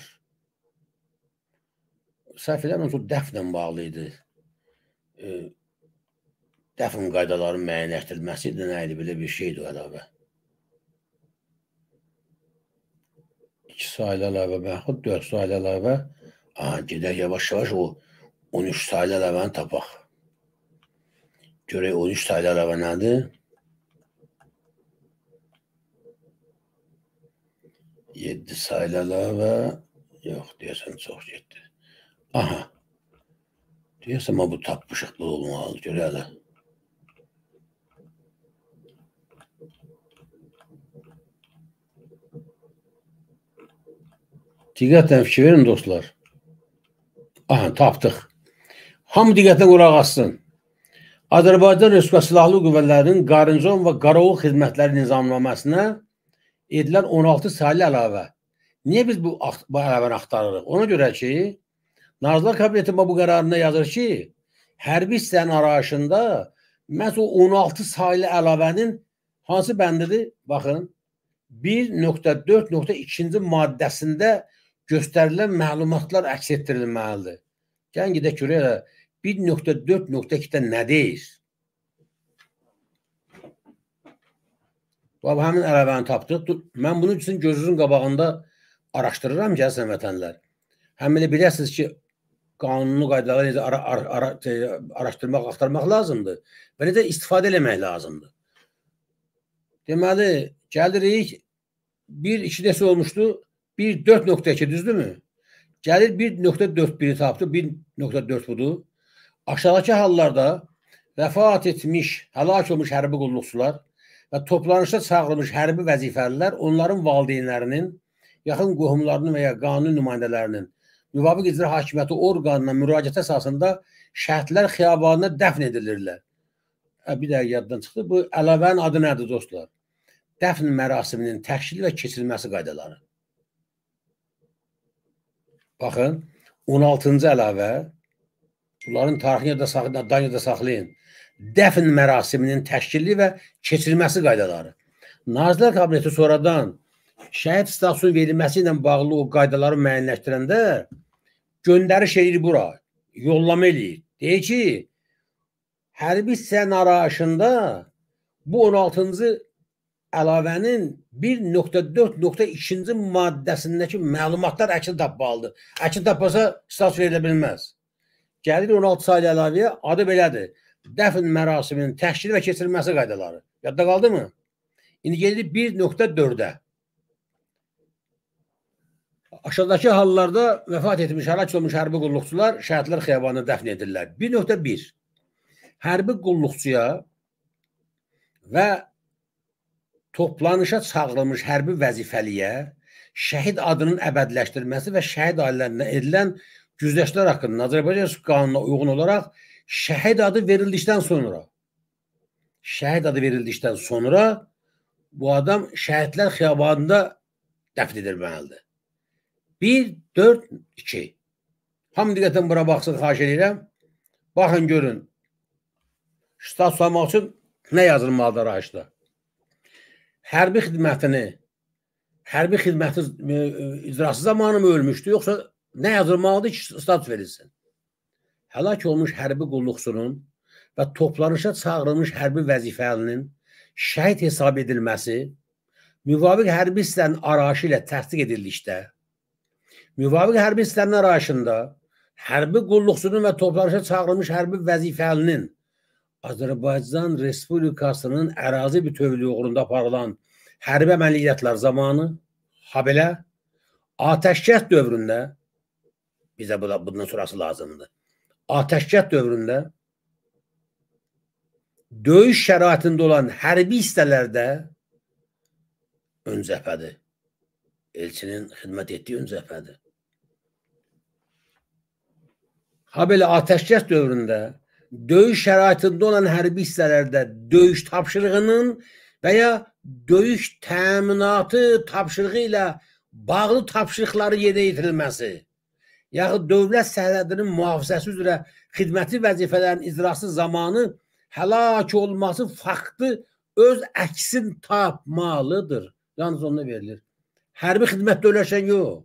Səhv eləmirəm, dəfnlə bağlı idi. Dəfn qaydalarının müəyyənləşdirilməsi idi, nə idi, belə bir şeydir o əlavə. 2 saylı əlavə, baxın, 4 saylı əlavə. Gedək yavaş-yavaş o 13 saylı əlavəni tapaq. Görək 13 saylı əlavə nədir? 7 saylı əlavə. Yox, deyəsən çox getdi. Aha. Deyəsən, bu tapmışıqlı olmalı. Görək hələ. Diqqətlə fikir verin dostlar. Aha, tapdıq. Hamı diqqətlə qulaq assın. Azərbaycan Respublikası Silahlı Qüvvələrinin qarnizon və qarovul xidmətləri nizamnaməsinə edilən 16 saylı əlavə. Niyə biz bu əlavəni axtarırıq? Ona görə ki, Nazirlər Kabineti bu qərarında yazır ki, hərbi hissənin arayışında məhz o 16 saylı əlavənin hansı bəndidir? Baxın, 1.4.2-ci maddəsində göstərilən məlumatlar əks etdirilməlidir. Gəlin gedək görək 1.4.2-də nə deyir? Həmin əlavəni tapdıq. Mən bunun üçün gözünüzün qabağında araşdırıram gəlsin vətənlər. Həm elə biləsiniz ki, qanunu qaydaları necə araşdırmaq, axtarmaq lazımdır və necə istifadə eləmək lazımdır. Deməli, gəlirik 1.2 dəsə olmuşdu, 1.4.2 düzdürmü? Gəlir 1.41-i tapdı, 1.4 budur. Aşağıdakı hallarda vəfat etmiş, həlak olmuş hərbi qulluqçular və toplanışda çağırılmış hərbi vəzifəlilər onların valideynlərinin, yaxın qohumlarının və ya qanun nümayəndələrinin müvafiq icra hakimiyyəti orqanına müraciət əsasında şəhidlər xiyabanına dəfn edilirlər. Bir dəqiqə yaddan çıxdı. Bu əlavənin adı nədir dostlar? Dəfn mərasiminin təşkili və keçirilməsi qaydaları. Baxın, 16-cı əlavə, bunların tarixini da saxlayın. Dəfn mərasiminin təşkili və keçirilməsi qaydaları. Nazirlər Kabineti sonradan şəhid statusunun verilməsi ilə bağlı o qaydaları müəyyənləşdirəndə göndəriş edir bura, yollama eləyir. Deyir ki, hərbi hissənin arayışında bu 16-cı əlavənin 1.4.2-ci maddəsindəki məlumatlar əksini tapmalıdır. Əksini tapmasa status verilə bilməz. Gəlir 16 saylı əlavəyə, adı belədir. Dəfn mərasiminin təşkili və keçirilməsi qaydaları. Yadda qaldı mı? İndi gelir 1.4-ə. Aşağıdakı hallarda vəfat etmiş, həlak olmuş hərbi qulluqçular şəhidlər xiyabanına dəfn edirlər. 1.1. Hərbi qulluqçuya və toplanışa çağırılmış hərbi vəzifəliyə şəhid adının əbədiləşdirilməsi və şəhid ailələrinə edilən güzəştlər haqqında Azərbaycan qanununa uyğun olaraq şəhid adı verildikdən sonra bu adam şəhidlər xiyabanında dəfn edilməlidir. 1.4.2. Hamı diqqətən bura baxsın, xahiş edirəm. Baxın, görün. Status almaq üçün nə yazılmalıdır arayışda? Hərbi xidməti icrası zamanı mı ölmüşdü, yoxsa nə yazılmalıdır ki, status verilsin? Həlak olmuş hərbi qulluqçunun və toplanışa çağırılmış hərbi vəzifəlinin şəhid hesab edilməsi müvafiq hərbi hissənin arayışı ilə təsdiq edildikdə, müvafiq hərbi hissənin arayışında hərbi qulluqçunun və toplanışa çağırılmış hərbi vəzifəlinin Azərbaycan Respublikasının ərazi bütövlüyü uğrunda aparılan hərbi əməliyyatlar zamanı, habelə atəşkəs dövründə, bizə bundan sonrası lazımdır, atəşkəs dövründə döyüş şəraitində olan hərbi hissələrdə ön cəbhədir. Elçinin xidmət etdiyi ön cəbhədir. Habelə atəşkəs dövründə döyüş şəraitində olan hərbi hissələrdə döyüş tapşırığının və ya döyüş təminatı tapşırığı ilə bağlı tapşırıqları yerinə yetirilməsi, yaxud dövlət sərhədinin mühafizəsi üzrə xidməti vəzifələrin icrası zamanı həlak olması faktı öz əksini tapmalıdır. Yalnız onunla verilir. Hərbi xidmətdə öləşən yox.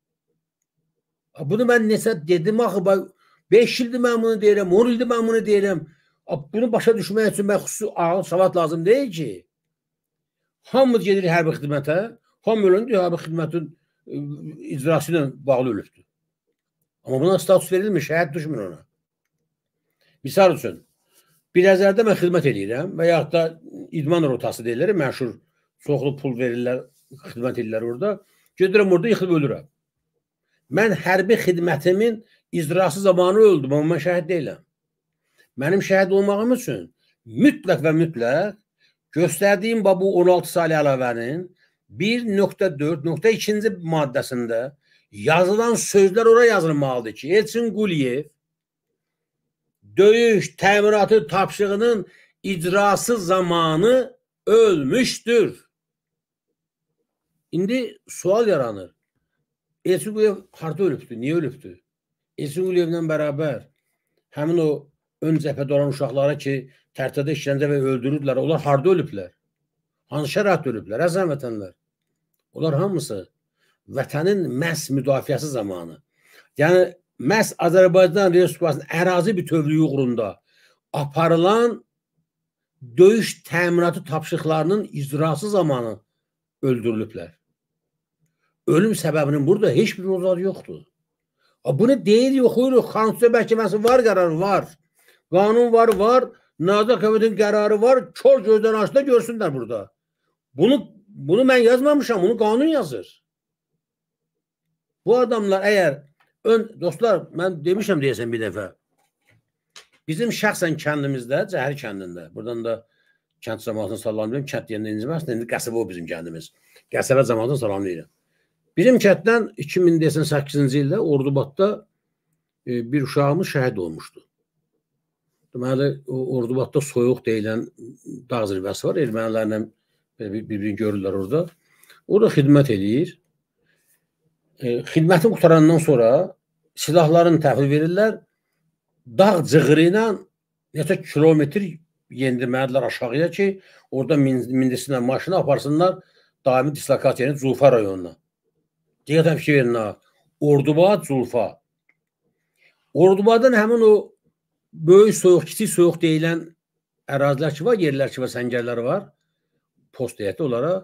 Bunu mən nesə dedim axı, 5 ildir mən bunu deyirəm, 10 ildir mən bunu deyirəm. Bunu başa düşmək üçün mən xüsusi ağıl savat lazım deyil ki. Hamımız gedir hərbi xidmətə, hamı ölən hərbi xidmətin icrası ilə bağlı ölübdür. Amma buna status verilmiş, şəhid düşmür ona. Misal üçün, Biləcərdə mən xidmət edirəm və yaxud da idman rotası deyirlər, məşhur çoxlu pul verirlər, xidmət edirlər orada. Gedirəm orada, yıxılıb ölürəm. Mən hərbi xidmətimin icrası zamanı öldüm, amma mən şəhid deyiləm. Mənim şəhid olmağım üçün mütləq və mütləq göstərdiyim bu 16 saylı əlavənin 1.4.2-ci maddəsində Yazılan sözlər ora yazılmalıdır ki, Elçin Quliyev döyüş təminatı tapşırığının icrası zamanı ölmüşdür. İndi sual yaranır. Elçin Quliyev harda ölübdür? Niyə ölübdür? Elçin Quliyevlə bərabər həmin o ön cəbhədə olan uşaqlara ki, tərtədə işgəncə və öldürürdülər, onlar harda ölüblər? Hansı şəraitdə ölüblər? Əzəm vətənlər. Onlar hamısı vətənin məhz müdafiəsi zamanı. Yəni, məhz Azərbaycan Respublikasının ərazi bütövlüyü uğrunda aparılan döyüş təminatı tapşırıqlarının icrası zamanı öldürülüblər. Ölüm səbəbinin burada heç bir mövzuları yoxdur. Bunu deyirik, oxuyuruq. Konstitusiya məhkəməsi var, qərarı var. Qanun var. Nazirlər Kabinetinin qərarı var. Kör gözdən açda görsünlər burada. Bunu mən yazmamışam, bunu qanun yazır. Bu adamlar əgər, dostlar, mən demişəm deyəsən bir dəfə, bizim şəxsən kəndimizdə, Cəhər kəndində, buradan da kənd cəmaatını salamlayıram, kənd deyəndə inciməsin, indi qəsəbə o bizim kəndimiz. Qəsəbə cəmaatını salamlayıram. Bizim kənddən 2008-ci ildə Ordubadda bir uşağımız şəhid olmuşdu. Deməli, Ordubadda soyuq deyilən dağ zirvəsi var, ermənilərlə bir-birini görürlər orada. Orada xidmət eləyir. Xidmətin qutarandan sonra silahlarını təhvil verirlər. Dağ cığırı ilə neçə kilometr yendirməlidirlər aşağıya ki, orada mindirsinlər maşını aparsınlar daimi dislokasiyonu Zulfa rayonuna. Diqqətən fikir verin ha. Ordubad, Zulfa. Ordubadın həmin o böyük soyuq, kiçik soyuq deyilən ərazilər ki var, yerlər ki var, səngərlər var. Post heyəti olaraq.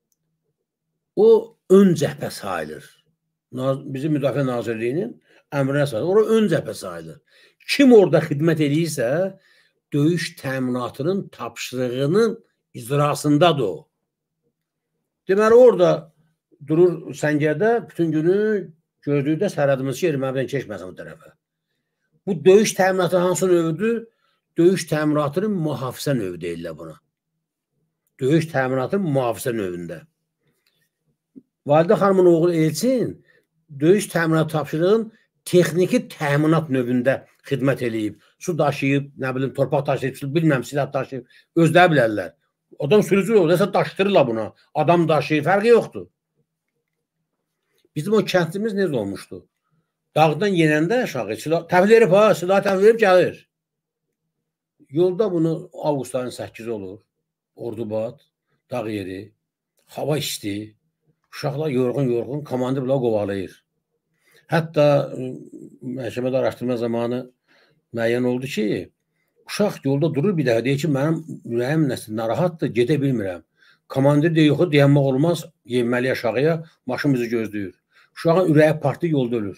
O ön cəbhə sayılır. Bizim Müdafiə Nazirliyinin əmrinə sayılır. Ora ön cəbhə sayılır. Kim orada xidmət edirsə, döyüş təminatının tapşırığının icrasındadır o. Deməli, orada durur səngərdə, bütün günü gördüyü də sərhədimiz ki, ermənidən keçməsin bu tərəfə. Bu döyüş təminatı hansı növüdür? Döyüş təminatının mühafizə növü deyirlər buna. Döyüş təminatının mühafizə növündə. Validə xanımın oğlu Elçin döyüş təminatı tapşırığın texniki təminat növündə xidmət eləyib. Su daşıyıb, nə bilim, torpaq daşıyıb, bilməm, silah daşıyıb, özləri bilərlər. Adam sürücü olur, nəsə daşdırırlar buna. Adam daşıyıb, fərqi yoxdur. Bizim o kəndimiz necə olmuşdu? Dağdan yenəndə aşağı, təhvil verib, silah təhvil verib gəlir. Yolda bunu avqust ayının 8-i olur. Ordubad, dağ yeri, hava isti, uşaqlar yorğun, komandirlər qovalayır. Hətta məhkəmədə araşdırma zamanı müəyyən oldu ki, uşaq yolda durur bir dəfə, deyir ki, mənim ürəyim narahatdır, gedə bilmirəm. Komandir deyir, yox, deyənmək olmaz, yenməli aşağıya, maşın bizi gözləyir. Uşağın ürəyi partı yolda ölür.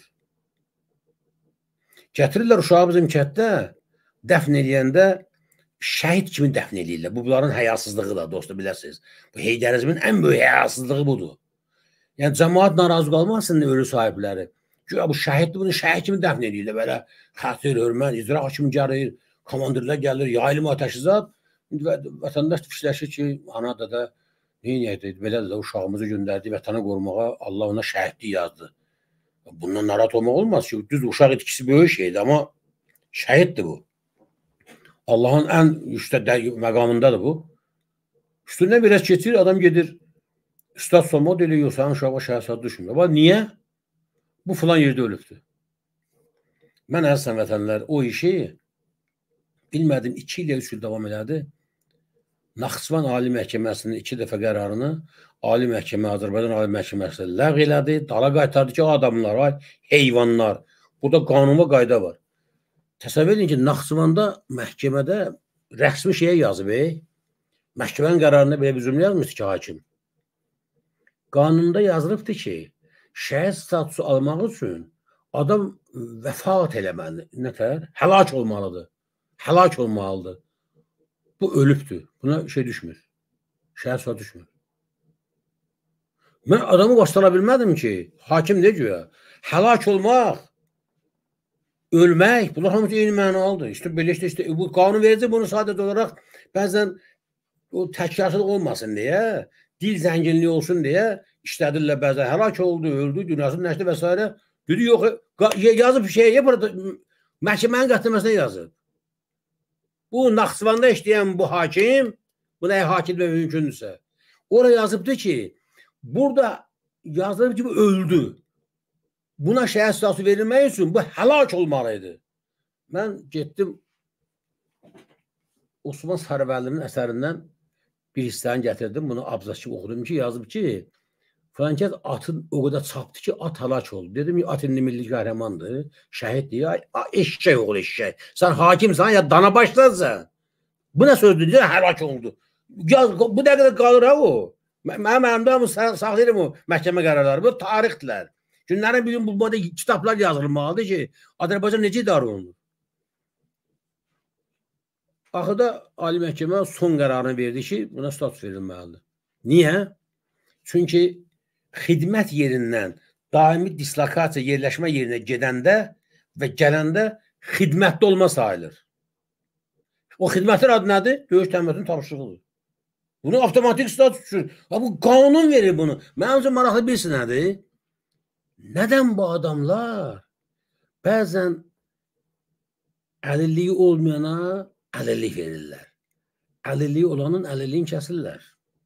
Gətirirlər uşağı bizim kətdə, dəfn eləyəndə şəhid kimi dəfn eləyirlər. Bu, bunların həyasızlığı da, dostu, biləsiniz. Bu, Heydərizmin ən böyük həyasızlığı budur. Yəni, cəmaat narazı qalmasın ölü sahibləri. Güya bu şəhiddir, bunu şəhid kimi dəfn eləyirlər. Belə xətir, hörmən, icra hakimi gəlir, komandirlər gəlir, yayılma təşkizat. Vətəndaş fikirləşir ki, ana da neynəydi, belə də uşağımızı göndərdi vətənə qorumağa, Allah ona şəhidlik yazdı. Bundan narahat olmaq olmaz ki, düz uşaq itkisi böyük şeydir, amma şəhiddir bu. Allahın ən yüksək məqamındadır bu. Üstündən biraz keçir, adam gedir, üstad sorma deyir, yox, sənin uşağa şəhid düşmür. Niyə? Bu filan yerdə ölübdür. Mən əzizən vətənlər, o işi bilmədim 2 il ya 3 il davam elədi. Naxçıvan Ali Məhkəməsinin 2 dəfə qərarını Ali Məhkəmə, Azərbaycan Ali Məhkəməsi ləğv elədi. Dala qaytardı ki, adamlar, heyvanlar. Burada qanun və qayda var. Təsəvvür edin ki, Naxçıvanda məhkəmədə rəsmi şeyə yazıb, məhkəmənin qərarında belə bir cümlə yazmışdı ki, hakim. Qanunda yazılıbdır ki, şəhid statusu almaq üçün adam vəfat eləməlidir. Nətər? Həlak olmalıdır. Həlak olmalıdır. Bu ölübdür. Buna şey düşmür. Şəhid statusu düşmür. Mən adamı bastara bilmədim ki, hakim ne diyor? Həlak olmaq, ölmək, bunlar hamısı eyni mənalıdır. İşte belə işte bu qanun verici bunu sadəcə olaraq bəzən o təkrarsızlıq olmasın deyə, dil zənginliyi olsun deyə işlədirlər, bəzən həlak oldu, öldü, dünyasının nəşdi və s. Dedi, yox, yazıb şeyə, məhkəmənin qətləməsinə yazıb. Bu, Naxçıvanda işləyən bu hakim, bu nəyə hakim və mümkündürsə, oraya yazıbdır ki, burada yazılıb ki, bu öldü. Buna şəhər statusu verilmək üçün bu həlak olmalıydı. Mən getdim Osman Sarıvəlinin əsərindən bir hissəni gətirdim. Bunu abzas kimi oxudum ki, yazıb ki, filankət atın o qədər çapdı ki, at həlak oldu. Dedim, at indi milli qəhrəmandır, şəhiddir, eşşək oğlu eşşək. Sən hakimsən, ya dana başlarsan. Bu nə sözdür? Həlak oldu. Bu dəqiqədə qalır ha o. Mənim əlimdə saxlayırım o məhkəmə qərarları. Bu tarixdirlər. Günlərin bir gün bu boyda kitablar yazılmalıdır ki, Azərbaycan necə idarə olunur? Axırda Ali Məhkəmə son qərarını verdi ki, buna status verilməlidir. Niyə? Çünki xidmət yerindən daimi dislokasiya yerləşmə yerinə gedəndə və gələndə xidmətdə olma sayılır. O xidmətin adı nədir? Döyüş təminatının tapşırığıdır. Bunu avtomatik status düşür. Bu qanun verir bunu. Mənim üçün maraqlı birisi nədir? Nədən bu adamlar bəzən əlilliyi olmayana əlillik verirlər. Əlilliyi olanın əlilliyini kəsirlər.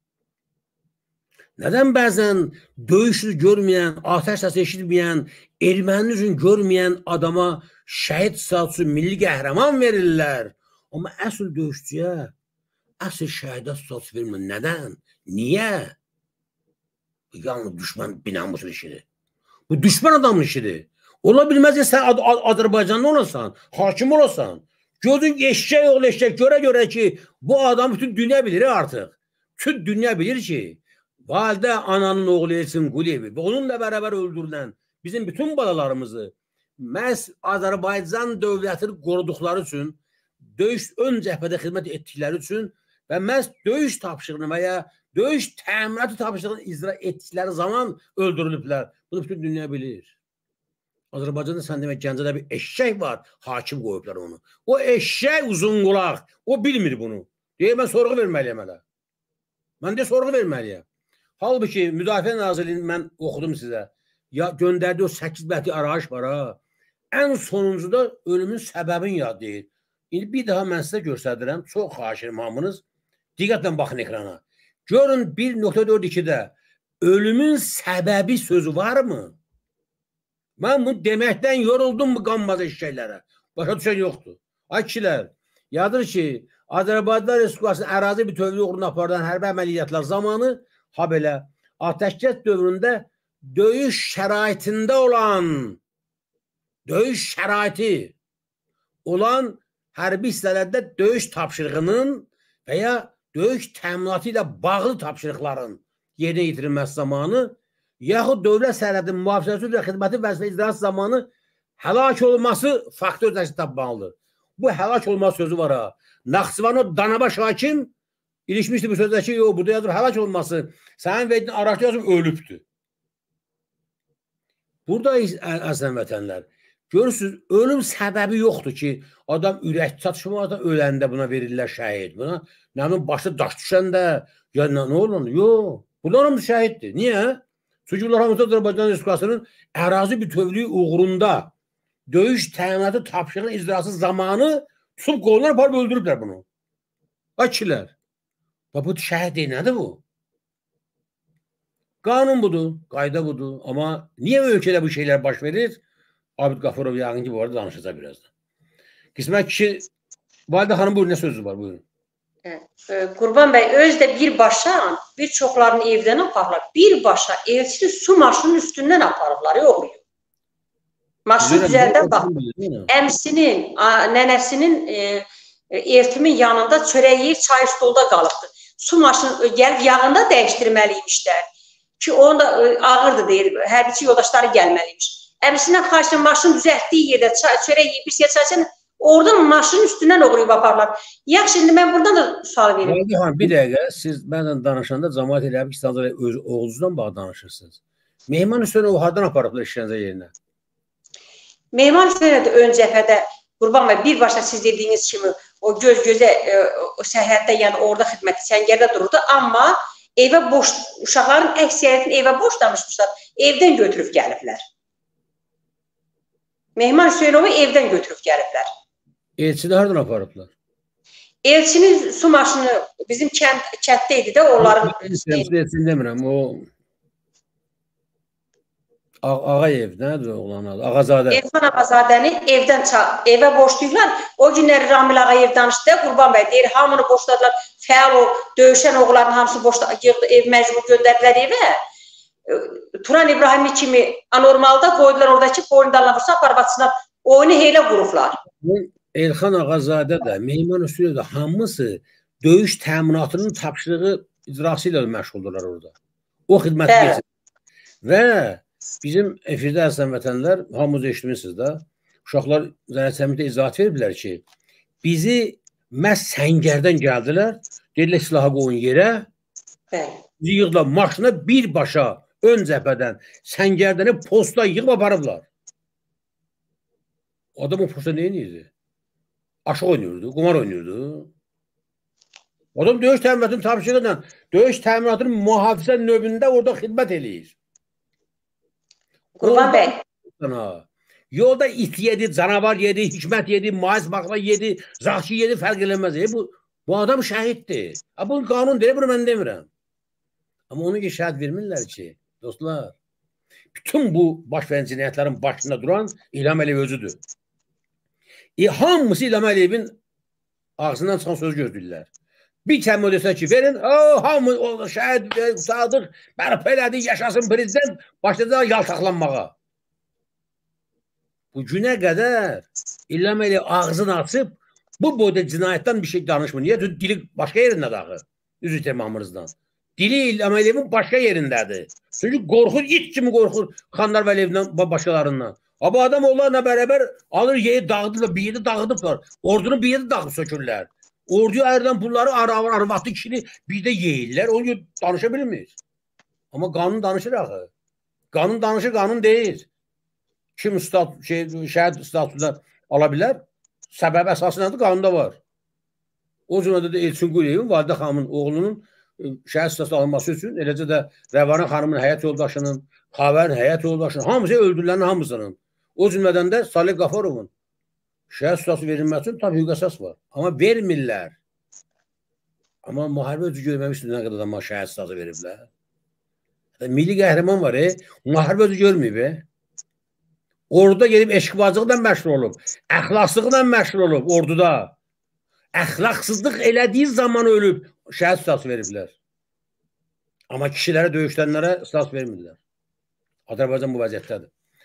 Nədən bəzən döyüşü görməyən, atəş səsi eşitməyən, erməni üçün görməyən adama şəhid statusu, milli qəhrəman verirlər. Amma əsl döyüşçüyə, əsl şəhidə statusu vermir. Nədən? Niyə? Yalnız düşmən binamus işidir. Bu düşmən adamın işidir. Ola bilməz ki, sən Azərbaycanlı olasan, hakim olasan. Gözün eşşək oğlu eşşək görə ki, bu adam bütün dünya bilir artıq. Bütün dünya bilir ki, validə ananın oğlu Elçin Quliyevi və onunla bərabər öldürülən bizim bütün balalarımızı məhz Azərbaycan dövlətini qoruduqları üçün, döyüş ön cəbhədə xidmət etdikləri üçün və məhz döyüş tapşırığını və ya döyüş təminatı tapşırığını icra etdikləri zaman öldürülüblər. Bunu bütün dünya bilir. Azərbaycanda sən demək Gəncədə bir eşşək var, hakim qoyublar onu. O eşşək uzun qulaq, o bilmir bunu. Deyək, mən sorğu verməliyəm hələ. Mən də sorğu verməliyəm. Halbuki Müdafiə Nazirliyini mən oxudum sizə. Ya göndərdiyi o 8 bəhti arayış var ha. Ən sonuncuda ölümün səbəbini yad deyir. İndi bir daha mən sizə göstədirəm. Çox xahiş edirəm hamınız. Diqqətlə baxın ekrana. Görün 1.42-də ölümün səbəbi sözü varmı? Mən bunu deməkdən yoruldum bu qanmaz eşşəklərə. Başa düşən yoxdur. Ay kişilər, yadır ki, Azərbaycan Respublikasının ərazi bütövlüyü uğruna aparılan hərbi əməliyyatlar zamanı ha belə atəşkəs dövründə döyüş şəraitində olan hərbi hissələrdə döyüş tapşırığının və ya döyüş təminatı ilə bağlı tapşırıqların yerinə yetirilməsi zamanı yaxud dövlət sərhədinin mühafizəsi və xidməti vəzifə icrası zamanı həlak olması faktı özləşi tapmalıdır. Bu həlak olması sözü var ha. Naxçıvan Danabaş hakim ilişmişdi bu sözdə ki, yox, burada yazıb həlak olması. Sənin verdiyin araçda yazıb ölübdür. Burada əzəm vətənlər, görürsünüz, ölüm səbəbi yoxdur ki, adam ürək çatışmada öləndə buna verirlər şəhid. Buna nəmin başda daş düşəndə, ya nə olur? Yox, burada onun şəhiddir. Niyə? Çünki bunlar hamısı Azərbaycan Respublikasının ərazi bütövlüyü uğrunda döyüş təminatı tapşırığının icrası zamanı tutub qolunlar aparıb öldürüblər bunu. Akilər. Bu şəhid deyil, nədir bu? Qanun budur, qayda budur. Amma niyə ölkədə bu şeylər baş verir? Abid Qafurov yəqin ki, bu arada danışacaq birazdan. Qismət kişi, Validə xanım buyurun, nə sözü var? Buyurun. Qurban bəy, öz də birbaşa bir çoxlarını evdən aparırlar. Birbaşa elçini su maşının üstündən aparırlar, yox. Maşın üzərindən baxır. Əmsinin, nənəsinin eltimin yanında çörək yeyib çay stolda qalıbdır. Su maşını gəlib yağında dəyişdirməliymişlər. Ki onu da ağırdır deyir, hərbiçi yoldaşları gəlməliymiş. Əmsindən xarşın maşını düzəltdiyi yerdə çörək yeyib bir siyə çayçın, oradan maşının üstündən oğruyub aparlar. Yaxşı, şimdi mən buradan da sual verim. Bir dəqiqə, siz mənlə danışanda cəmaət elə ki, siz öz oğlunuzdan bağlı danışırsınız. Mehman Hüseyin o hardan aparıblar işgəncə yerinə? Mehman Hüseyin də ön cəbhədə, Qurban bəy, birbaşa siz dediyiniz kimi o göz-gözə sərhəddə, yəni orada xidməti səngərdə dururdu. Amma evə boş, uşaqların əksəriyyətini evə boş danışmışlar, evdən götürüb gəliblər. Mehman Hüseynovu evdən götürüb gəliblər. Elçini hardan aparıblar? Elçinin su maşını bizim kənddə idi də, onların... Elçini demirəm, o... Ağayev, nədir oğlan adı? Ağazadə. Elxan Ağazadəni evdən evə boşlayırlar. O günləri Ramil Ağayev danışdı, Qurban bəy deyir, hamını boşladılar. Fəal o, döyüşən oğulların hamısı boşladı, ev məcbur göndərdilər evə. Turan İbrahimi kimi anormalda qoydular oradakı boyundan vursa aparbatçılar oyunu heylə qurublar. Elxan Ağazadə də, Mehman Hüseynovu da hamısı döyüş təminatının tapşırığı icrası ilə məşğuldurlar orada. O xidməti geçir. Və bizim efirdə əslən vətənlər, hamımız eşitmişsiniz də, uşaqlar zənətsəmlikdə izahat veriblər ki, bizi məhz Səngərdən gəldilər, dedilər silahı qoyun yerə, bizi yığdılar maşına birbaşa ön cəbhədən Səngərdəni posta yığıb aparıblar. Adam o posta neyin idi? Aşıq oynuyordu, qumar oynuyordu. Adam döyüş təminatının tapşırığıyla döyüş təminatının mühafizə növündə orada xidmət eləyir. Qurban bəy. Yolda it yedi, canavar yedi, hikmət yedi, maiz bakla yedi, zahşi yedi, fərq eləməz. Bu adam şəhiddir. Bu qanun deyir, bunu mən demirəm. Amma onu ki, şəhid vermirlər ki, dostlar, bütün bu baş verən cinayətlərin başında duran İlham Əliyev özüdür. Hamısı İlham Əliyevin ağzından çıxan söz gözləyirlər. Bir kəlmə desə ki, verin, hamı şəhid, sadıq, bərpa elədi, yaşasın prezident, başlayacaq yaltaqlanmağa. Bu günə qədər İlham Əliyev ağzını açıb, bu boyda cinayətdən bir şey danışmır. Niyə? Dili başqa yerindədir axı, üzr itirmamırızdan. Dili İlham Əliyevin başqa yerindədir. Çünki qorxur, it kimi qorxur Xanlar Vəliyevdən, başqalarından. Bu adam onlarla bərabər alır, yeri dağıdırlar, bir yeri dağıdıblar. Ordunu bir yeri dağıdıb sökürlər. Orduya ayrılan pulları arvatlı kişini bir də yeyirlər. Onun gibi danışa bilmir. Amma qanun danışır axı. Qanun danışır, qanun deyir. Kim şəhid statüsünə ala bilər? Səbəb əsası nədir? Qanunda var. O cümlədə də Elçin Quliyevin, Validə xanımın oğlunun şəhid statüsü alınması üçün, eləcə də Rəvanə xanımın həyat yoldaşının, Xavərin həyat yoldaşının, hamısı öldürülənin hamısının. O cümlədən də Salih Qafarovun şəhid statüsü verilməsi üçün tabi hüquq əsas var. Amma vermirlər. Amma müharibə özü görməmişdir nə qədər adama şəhid statüsü veriblər. Milli qəhrəman var, müharibə özü görməyib. Orduda gelib eşqbazlıqla məşğul olub, əxlaqsızlıqla məşğul olub orduda. Əxlaqsızlıq elədiyi zaman ölüb, şəhid statüsü veriblər. Amma kişilərə, döyüşlənlərə statüs vermirlər. Azərbaycan bu vəziyyətdədir.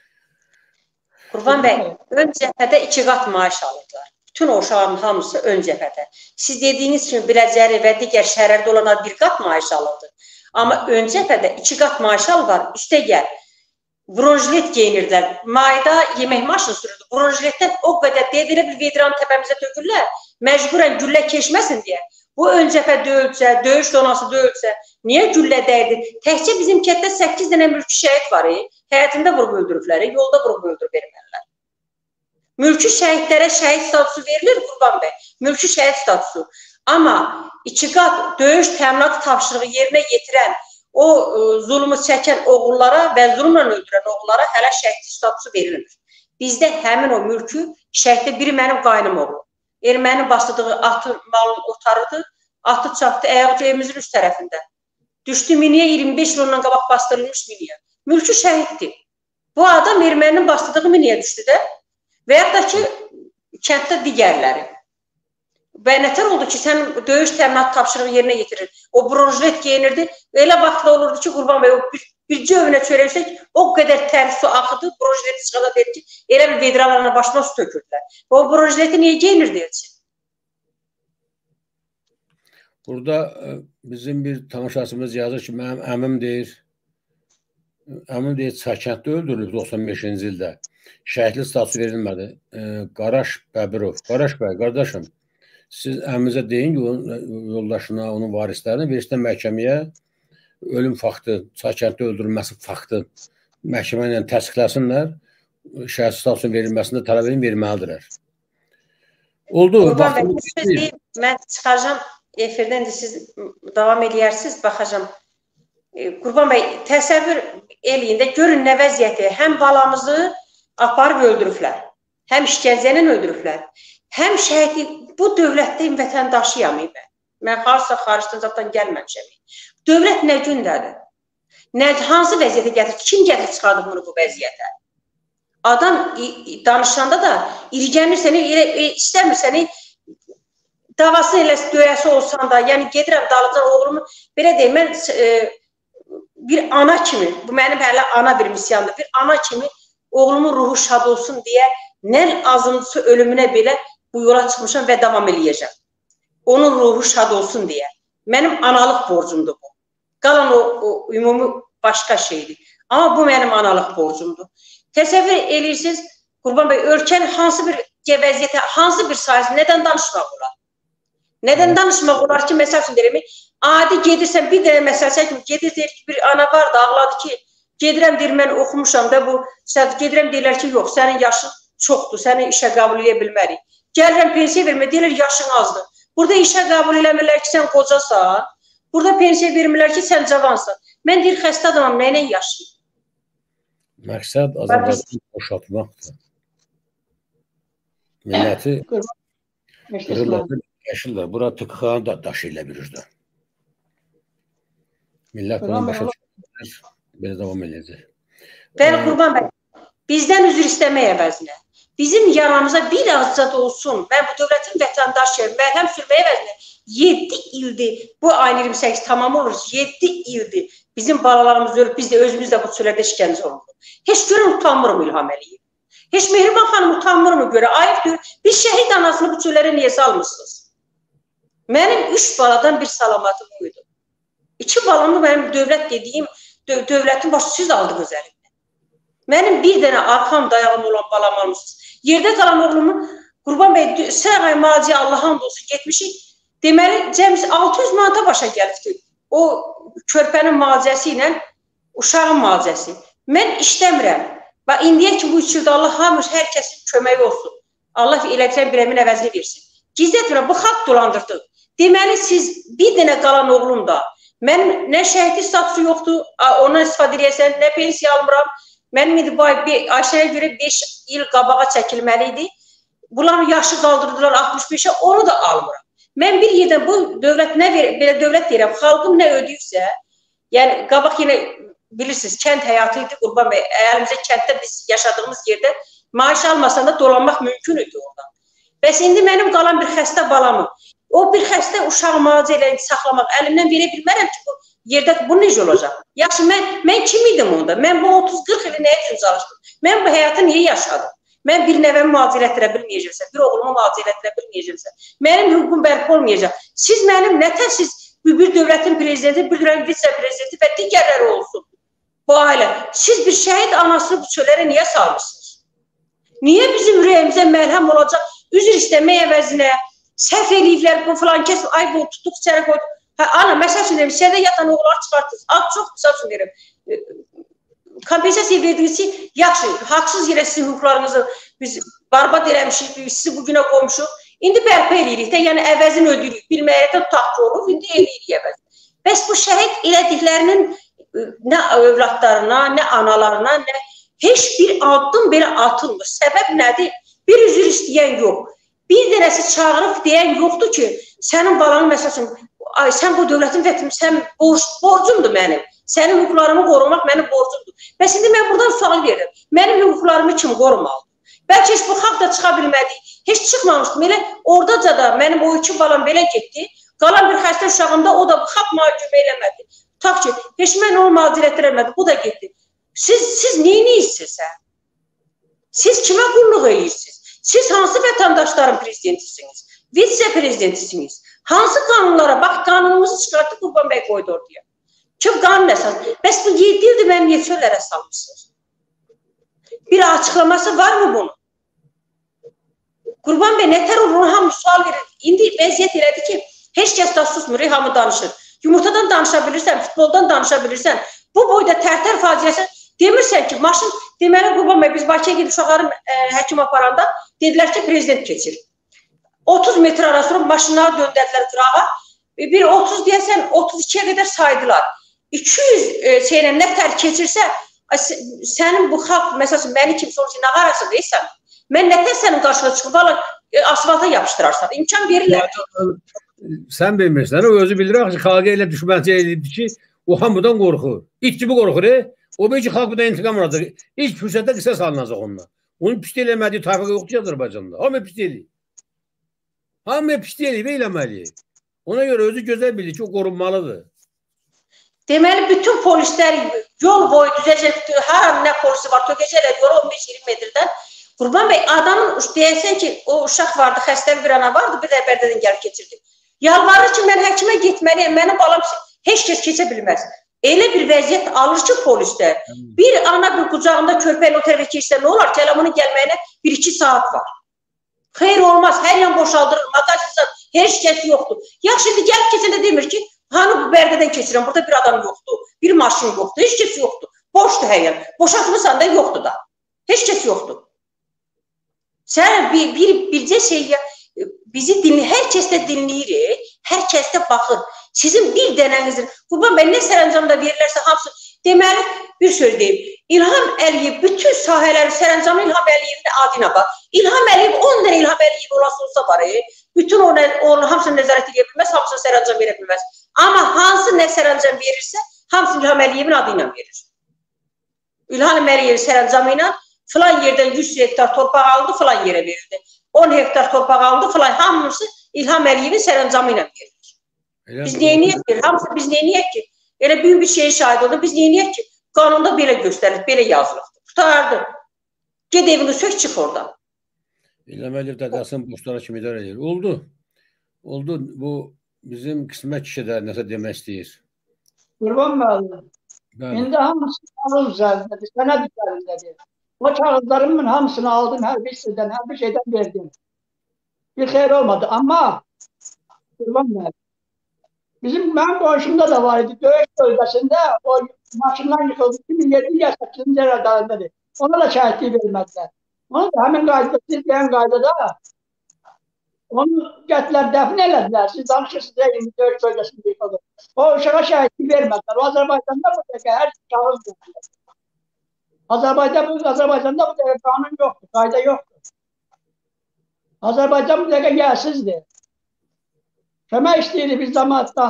Qurban bəy, ön cəbhədə 2 qat maaş alırlar. Bütün o uşaqların hamısı ön cəbhədə. Siz dediyiniz kimi Biləcəri və digər şəhərlərdə olanlar 1 qat maaş alırdı. Amma ön cəbhədə 2 qat maaş alırlar. Üstə gəl, bronjilet geyinirdilər. Mayda yemək maşını sürürdü. Bronjiletdən o qədər dedilə bir vedranı təpəmizə tökürlər. Məcburən güllə keçməsin deyə. Bu ön cəbhə döyülsə, döyüş zonası döyülsə, niyə güllə dəydi? Təkcə bizim kətdə 8 dənə mülki şəhid var. Həyatında vurub öldürüblər, yolda vurub öldürüb vermərlər. Mülki şəhidlərə şəhid statusu verilir, Qurban bəy. Mülki şəhid statusu. Amma 2 qat döyüş təminatı tapşırığı yerinə yetirən, o zulmü çəkən oğullara və zulmla öldürən oğullara hələ şəhid statusu verilmir. Bizdə həmin o mülkü şəhiddə biri mənim qaynım oğlu. Ermənin bastığı atı, malını otarıdı, atı çapdı ayağı evimizin üst tərəfində. Düşdü miniyə, 25 il ondan qabaq bastırılmış miniyə. Mülkü şəhiddir. Bu adam erməninin bastığı miniyə düşdü də və yaxud da ki, kənddə digərləri. Və nətər oldu ki, sən döyüş təminatı tapşırığı yerinə yetirir. O bronjilet geyinirdi. Elə vaxtda olurdu ki, Qurban bəy, bircə övünə çörəksək, o qədər tər su axıdı, bronjileti çıxada dedi ki, elə bir vedralarına başına su tökürdülər. O bronjileti niyə geyinirdi Elçin? Burada bizim bir tamaşaçımız yazır ki, mənim əmim deyir, Çakənddə öldürülüb 95-ci ildə. Şəhidlik statusu verilmədi. Qaraş Bəbirov, Qaraş bəy, qardaşım, siz əmimizə deyin ki, yoldaşına, onun varislərinə verirsən məhkəməyə ölüm faktı, Çakənddə öldürülməsi faktı məhkəmə ilə təsdiqləsinlər, şəhid statusunun verilməsində tələbini verməlidirlər. Oldu. Qurban bəy, mən çıxacağım efirdən də siz davam edərsiniz, baxacağım. Qurban bəy, təsəvvür eləyin də, görün nə vəziyyəti. Həm balamızı aparıb öldürüblər, həm işgəncə ilə öldürüblər, həm şəhidi. Bu dövlətdə vətəndaşıyam mən. Mən xaricdən zaten gəlməmişəm. Dövlət nə gündədir? Hansı vəziyyətə gətirib? Kim gətirib çıxardıb bunu bu vəziyyətə? Adam danışanda da irgənir səni, istəmir səni, davasını elə döyəsi olsan da, yəni gedirəm dalıcan oğlumu, belə deyim, mən bir ana kimi, bu mənim hələ ana bir misyandır, bir ana kimi oğlumun ruhu şad olsun deyə, nə azıntısı ölümünə belə bu yola çıxmışam və davam eləyəcəm. Onun ruhu şad olsun deyə. Mənim analıq borcumdur bu. Qalan o ümumi başqa şeydir. Amma bu mənim analıq borcumdur. Təsəvvür edirsiniz, Qurban bəy, ölkənin hansı bir vəziyyətə, hansı bir sahəsi, nədən danışmaq olar? Nədən danışmaq olar ki, məsəl üçün deyirəm, adi gedirsən, bir dənə məsəl kimi gedir, deyir ki, bir ana var da, ağladı ki, gedirəm, deyir, mən oxumuşam da bu, gedirəm, deyirlər ki, yox, sənin yaşın çoxdur, səni işə qəbul edə bilmərik. Gəlirəm, pensiya vermə, deyirlər, yaşın azdır. Burada işə qəbul eləmirlər ki, sən qocasan, burada pensiya vermirlər ki, sən cavansan. Mən deyir, xəstə adamam, nə ilə yaşayım? Məqsəd Azərbaycanı boşaltmaqdır. Milləti qırırlar, yaşırlar. Bura tıqıqanı da daşı ilə bilirdi. Millət bunun başa çıxırlar, belə davam edəcək. Bəli, Qurban bəy, bizdən üzr istəmək əvəzinə, bizim yaramıza bir azca da olsun, mən bu dövlətin vətəndaşıyım, mərhəm sürməyə əvəzinə 7 ildir, bu ayın 28 tamam olur, 7 ildir bizim balalarımız ölüb, biz də özümüz də bu çölərdə işgəncə olunur. Heç görün utanmırım İlham Əliyev. Heç Mehriban xanım utanmırmı görə? Ayıb diyor, biz şəhid anasını bu çöllərə niyə salmışsınız? Mənim 3 baladan bir salamatım buydu. 2 balamı mənim dövlət dediyim, dövlətin başı siz aldınız əlimdən. Mənim bir dənə arxam dayağım olan balam almışsınız. Yerdə qalan oğlumu, Qurban bəy, sağ ay maciyə Allah'ın olsun getmişik. Deməli, cəmisi 600 manata başa gəlir ki, o körpənin macəsi ilə uşağın macəsi. Mən işləmirəm. Və indiyə ki, bu 3 ildə Allah hamır, hər kəsin köməyi olsun. Allah eləkdən bir əmin əvəzini versin. Gizlətmirəm, bu xalq dolandırdı. Deməli, siz bir dənə qalan oğlum da, mən nə şəhidi statusu yoxdur, ondan istifadə edəsən, nə pensiya almıram. Mənim indi bu ay Ayşəyə görə 5 il qabağa çəkilməli idi. Bunların yaşı qaldırdılar 65-ə, onu da almıram. Mən bir yerdən bu dövlət nə verir, belə dövlət deyirəm, xalqım nə ödəyirsə, yəni qabaq yenə bilirsiniz, kənd həyatı idi, Qurban bəy, əlimizə kənddə biz yaşadığımız yerdə maaş almasan da dolanmaq mümkün idi oradan. Bəs indi mənim qalan bir xəstə balamı, o bir xəstə uşağı müalicə ilə saxlamaq əlimdən verə bilmərəm ki, bu yerdə bu necə olacaq? Yaxşı, mən kim idim onda? Mən bu 30-40 ili nəyə üçün çalışdım? Mən bu həyatı niyə yaşadım? Mən bir nəvəmi müalicə etdirə bilməyəcəmsə, bir oğlumu müalicə etdirə bilməyəcəmsə, mənim hüququm bərpa olmayacaq. Siz mənim nətər siz bir dövlətin prezidenti, bir dövlətin vitse-prezidenti və digərləri olsun bu ailə. Siz bir şəhid anasını bu çöllərə niyə salmışsınız? Niyə bizim ürəyimizə mərhəm olacaq? Üzr istəmək əvəzinə, səhv eləyiblər, bu filan kəs, ay bu tutduq, içəri qoyduq. Ana, məsəl üçün deyirəm, sizə yatan oğulları çıxartdınız. Az çox, məsəl üçün deyirəm, kompensasiya verdiniz ki, yaxşı, haqsız yerə sizin hüquqlarınızı biz barbat eləmişik, sizi bugünə qoymuşuq. İndi bərpa eləyirik də, yəni əvəzini ödəyirik. Bilməyəkdə tutaq olub, indi eləyirik əvəzini. Bəs bu şəhid elədiklərinin nə övladlarına, nə analarına, nə heç bir addım belə atılmır. Səbəb nədir? Bir üzr istəyən yox. Bir dənəsi çağırıb deyən yoxdur ki, sənin balanın məsələn, sən bu dövlətin vətənim, sən borcumdur mənim. Sənin hüquqlarımı qorumaq mənim borcumdur. Bəs indi mən buradan sual verirəm. Mənim hüquqlarımı kim qorumalıdır? Bəlkə heç bu xalq da çıxa bilmədi. Heç çıxmamışdım. Elə oradaca da mənim o 2 balam belə getdi. Qalan bir xəstə uşağında o da bu xalq mühakimə eləmədi. Tutaq ki, heç mən onu müalicə etdirəmədi. Bu da getdi. Siz neyinirsiniz? Siz kimə qulluq edirsiniz? Siz hansı vətəndaşların prezidentisiniz? Vitse-prezidentisiniz? Hansı qanunlara? Bax, qanunumuzu çıxartdı, Qurban bəy qoydu ortaya. Kim qanun əsas? Bəs bu 7 ildir mənim niyə çöllərə salmışsınız? Bir açıqlaması var mı bunun? Qurban bəy, nətər olur, hamı sual verir. İndi vəziyyət elədi ki, heç kəs da susmur, hamı danışır. Yumurtadan danışa bilirsən, futboldan danışa bilirsən. Bu boyda tərtər faciəsi demirsən ki, maşın, deməli Qurban bəy, biz Bakıya gedib uşaqları həkim aparanda dedilər ki, prezident keçir. 30 metr arası maşınları döndərdilər qırağa. bir 30 deyəsən 32-yə qədər saydılar. 200 şeylə nəfər keçirsə, sənin bu xalq, məsələn, məni kim sorucu nə qarası deyirsən, mən nətər sənin qarşına çıxıb, valla asfalta yapışdırarsan, imkan verirlər. Sən bilmirsən, o özü bilir ki, xalqa elə düşmənçi edildi ki, o hamıdan qorxur. İt gibi qorxur, o bir ki, xalq bu da intiqam alacaq. İlk fürsətdə qisas alınacaq onunla. Onun pis eləmədiyi tayfa yoxdur ki, Azərbaycanda. Hamı pis eləyir. Hamı pis eləyir, eləməli. Ona görə özü gözəl bilir ki, o qorunmalıdır. Deməli, bütün polislər yol boyu düzəcək, hər an nə polisi var, tökəcəklər yola 15-20 metrdən. Qurban bəy, adamın deyəsən ki, o uşaq vardı, xəstəli bir ana vardı, bir də Bərdədən gəlib keçirdi. Yalvarır ki, mən həkimə getməliyəm, mənim balam heç kəs keçə bilməz. Elə bir vəziyyət alır ki, polislər. Bir ana bir qucağında körpəyin o tərəfə keçsə nə olar? Telefonun gəlməyinə 1-2 saat var. Xeyr olmaz, hər yan boşaldırır, magazizat, heç kəs yoxdur. Yaxşı, indi gəlib keçəndə demir ki, hanı bu Bərdədən keçirəm, burada bir adam yoxdur, bir maşın yoxdur, heç kəs yoxdur. Boşdur hər yan. Boşaltmırsan da yoxdur da. Heç kəs yoxdur. Sən bircə şey, bizi dinləyir, hər kəsdə dinləyirik, hər kəsdə baxır. Sizin bir dənənizdir. Qurban bəy, nə sərəncamda verilərsə hamısı, deməli, bir söz deyim. İlham Əliyev bütün sahələri sərəncamı İlham Əliyevin adına bax. İlham Əliyev 10 dənə İlham Əliyev olsa var, bütün onu hamısını nəzarət edə bilməz, hamısını sərəncam verə bilməz. Amma hansı nə sərəncam verirsə, hamısını İlham Əliyevin adıyla verir. İlham Əliyev sərəncamı ilə filan yerdən 100 hektar torpaq aldı, filan yerə verildi. 10 hektar torpaq aldı, filan hamısı İlham Əliyevin sərəncamı ilə verilir. Biz neyiniyək ki? Hamısı biz neyiniyək ki? Elə büyük bir şeyin şahid oldu. Biz neyiniyək ki? Qanunda belə göstərir, belə yazılıqdır. Tutardı. Ged evini sök, çıx oradan. İlham Əliyev dədəsinin borçlara kimi idare edir. Oldu. Oldu. Bu bizim qismət kişidə nəsə demək istəyir. Qurban müəllim. İndi hamısı kağız üzərindədir, sənəd üzərindədir. O kağızlarımın hamısını aldım, hər bir şeydən verdim. Bir xeyr olmadı. Amma Qurban müəllim, mənim qonşumda da var idi, döyüş bölgəsində o maşından yıxıldı, 2708-ci il ədalətədir. Ona da şəhidlik vermədilər. Onu da həmin qaydada, siz deyən qaydada onu gətirlər, dəfn elədilər. Siz danışırsınız, eyni döyüş bölgəsində yıxıldı. O uşağa şəhidlik vermədilər. O Azərbaycanda bu dəqiqə hər kağız verirlər. Azərbaycanda bu dəqiqə qanun yoxdur, qayda yoxdur. Azərbaycan bu dəqiqə yərsizdir. Kömək istəyirik biz cəmaatdan,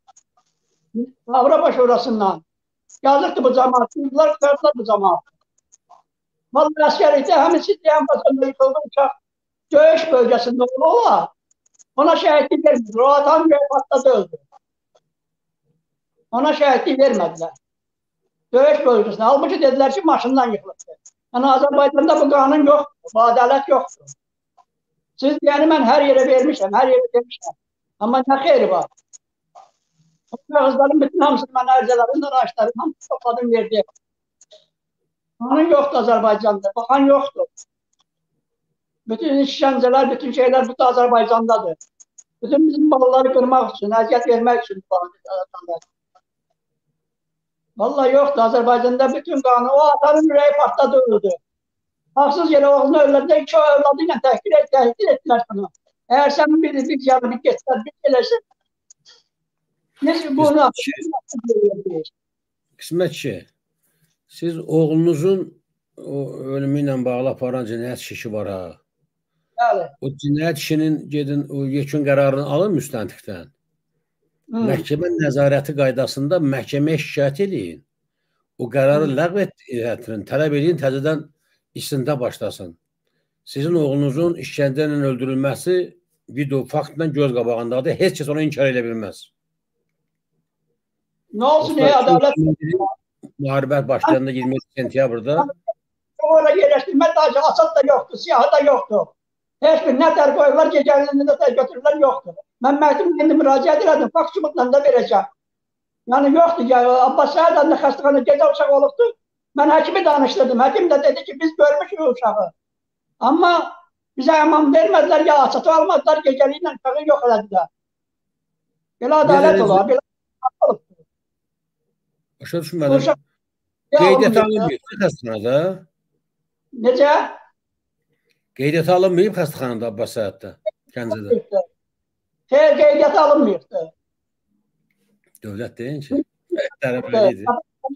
Avropa Şurasından. Yazıqdır bu cəmaat, bunlar qırdılar bu cəmaat. Vallahi əskərlikdə həmin siz deyən başında yıxıldı uçaq döyüş bölgəsində ola, ona şəhidlik vermədilər. O adam göğe patladı öldü. Ona şəhidlik vermədilər. Döyüş bölgəsində. Halbuki dedilər ki, maşından yıxılıbdır. Yəni Azərbaycanda bu qanun yoxdur, bu ədalət yoxdur. Siz deyəni mən hər yerə vermişəm, hər yerə demişəm. Amma nə xeyri var? O kağızların bütün hamısını mən ərizələrindən araşdırdım, hamısını topladım, verdim. Qanun yoxdur Azərbaycanda, baxan yoxdur. Bütün işgəncələr, bütün şeylər bu da Azərbaycandadır. Bütün bizim balaları qırmaq üçün, əziyyət vermək üçün bu Azərbaycanda. Vallahi yoxdur Azərbaycanda bütün qanun, o atanın ürəyi partladı öldü. Haqsız yerə oğlunu öldürdü, 2 övladı ilə təhqir etdilər sana. Əgər sən bir yanını getsən, bir eləsin, bunu Qismət ki, siz oğlunuzun ölümü ilə bağlı aparan cinayət işi var ha. Bəli. O cinayət işinin gedin, o yekun qərarını alın müstəntiqdən. Məhkəmə nəzarəti qaydasında məhkəməyə şikayət edin. O qərarı ləğv etdirin, tələb edin, təzədən istintaq başlasın. Sizin oğlunuzun işgəncə ilə öldürülməsi video faktla göz qabağındadır. Heç kəs onu inkar edə bilməz. Nə olsun, ədalət? Müharibət başlarında 23 sentyabrda. Orada yerləşdirmə dacı, asad da yoxdur, siyahı da yoxdur. Heç bir nətər qoyurlar, gecələrində nətər götürürlər, yoxdur. Mən məhdumla indi müraciət elədim, fakt sübutla da verəcəm. Yəni yoxdur, Abbas Səhədəndə xəstəxana gecə uşaq olubdur. Mən həkimi danışdırdım, həkim də dedi ki, biz görmüşük uşağı. Amma bizə əman vermədilər, ya açatı almadılar, gecəliklə uşağı yox elədilər. Belə ədalət olar, belə ədalət olubdur. Başa düşmədim. Qeydiyyat alınmayıb xəstəxanada? Necə? Qeydiyyat alınmayıb xəstəxanada Abbas Səhəddə, Gəncədə? Xeyr, qeydiyyat alınmayıbdır. Dövlət deyin ki, tərəfləridir.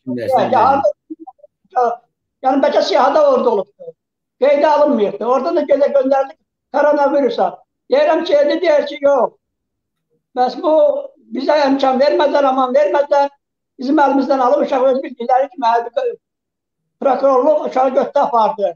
Yani bəlkə siyahıda orada olubdur. Qeydə alınmıyordu. Oradan da gönderdik koronavirüsə. Deyirəm ki, deyir ki, yox. Bəs bu bizə imkan vermədən, aman vermədən bizim əlimizdən alıb uşaq öz bildikləri kimi prokurorluq uşağı götdə apardı.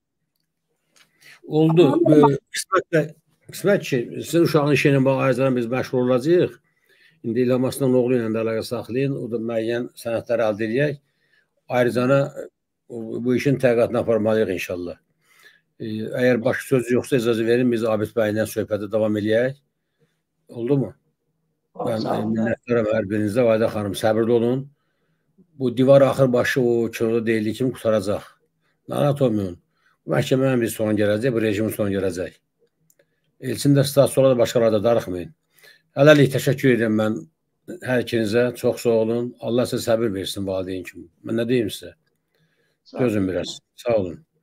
Oldu. Qismət ki, sizin uşağın işi ilə bağlı biz məşğul olacağıq. İndi İlham Aslanın oğlu ilə də əlaqə saxlayın. O da müəyyən sənədləri əldə edək. Ayrıca bu işin təhqiqatını aparmalıyıq inşallah. Əgər başqa söz yoxsa icazə verin, biz Abid bəylə söhbətə davam edək. Oldu mu? Mən minnətlərim hər birinizdə. Vayda xanım, səbirli olun. Bu divar axır başı o çırılı deyildiyi kimi qutaracaq. Narahat olmayın. Məhkəmənin bir sonu gələcək, bu rejimin sonu gələcək. Elçin də statusiyada başqalarda darıxmayın. Hələlik təşəkkür edirəm mən hər ikinizə. Çox sağ olun. Allah sizə səbir versin valideyn kimi. Mən nə deyim sizə? Gözün biraz. Sağ olun.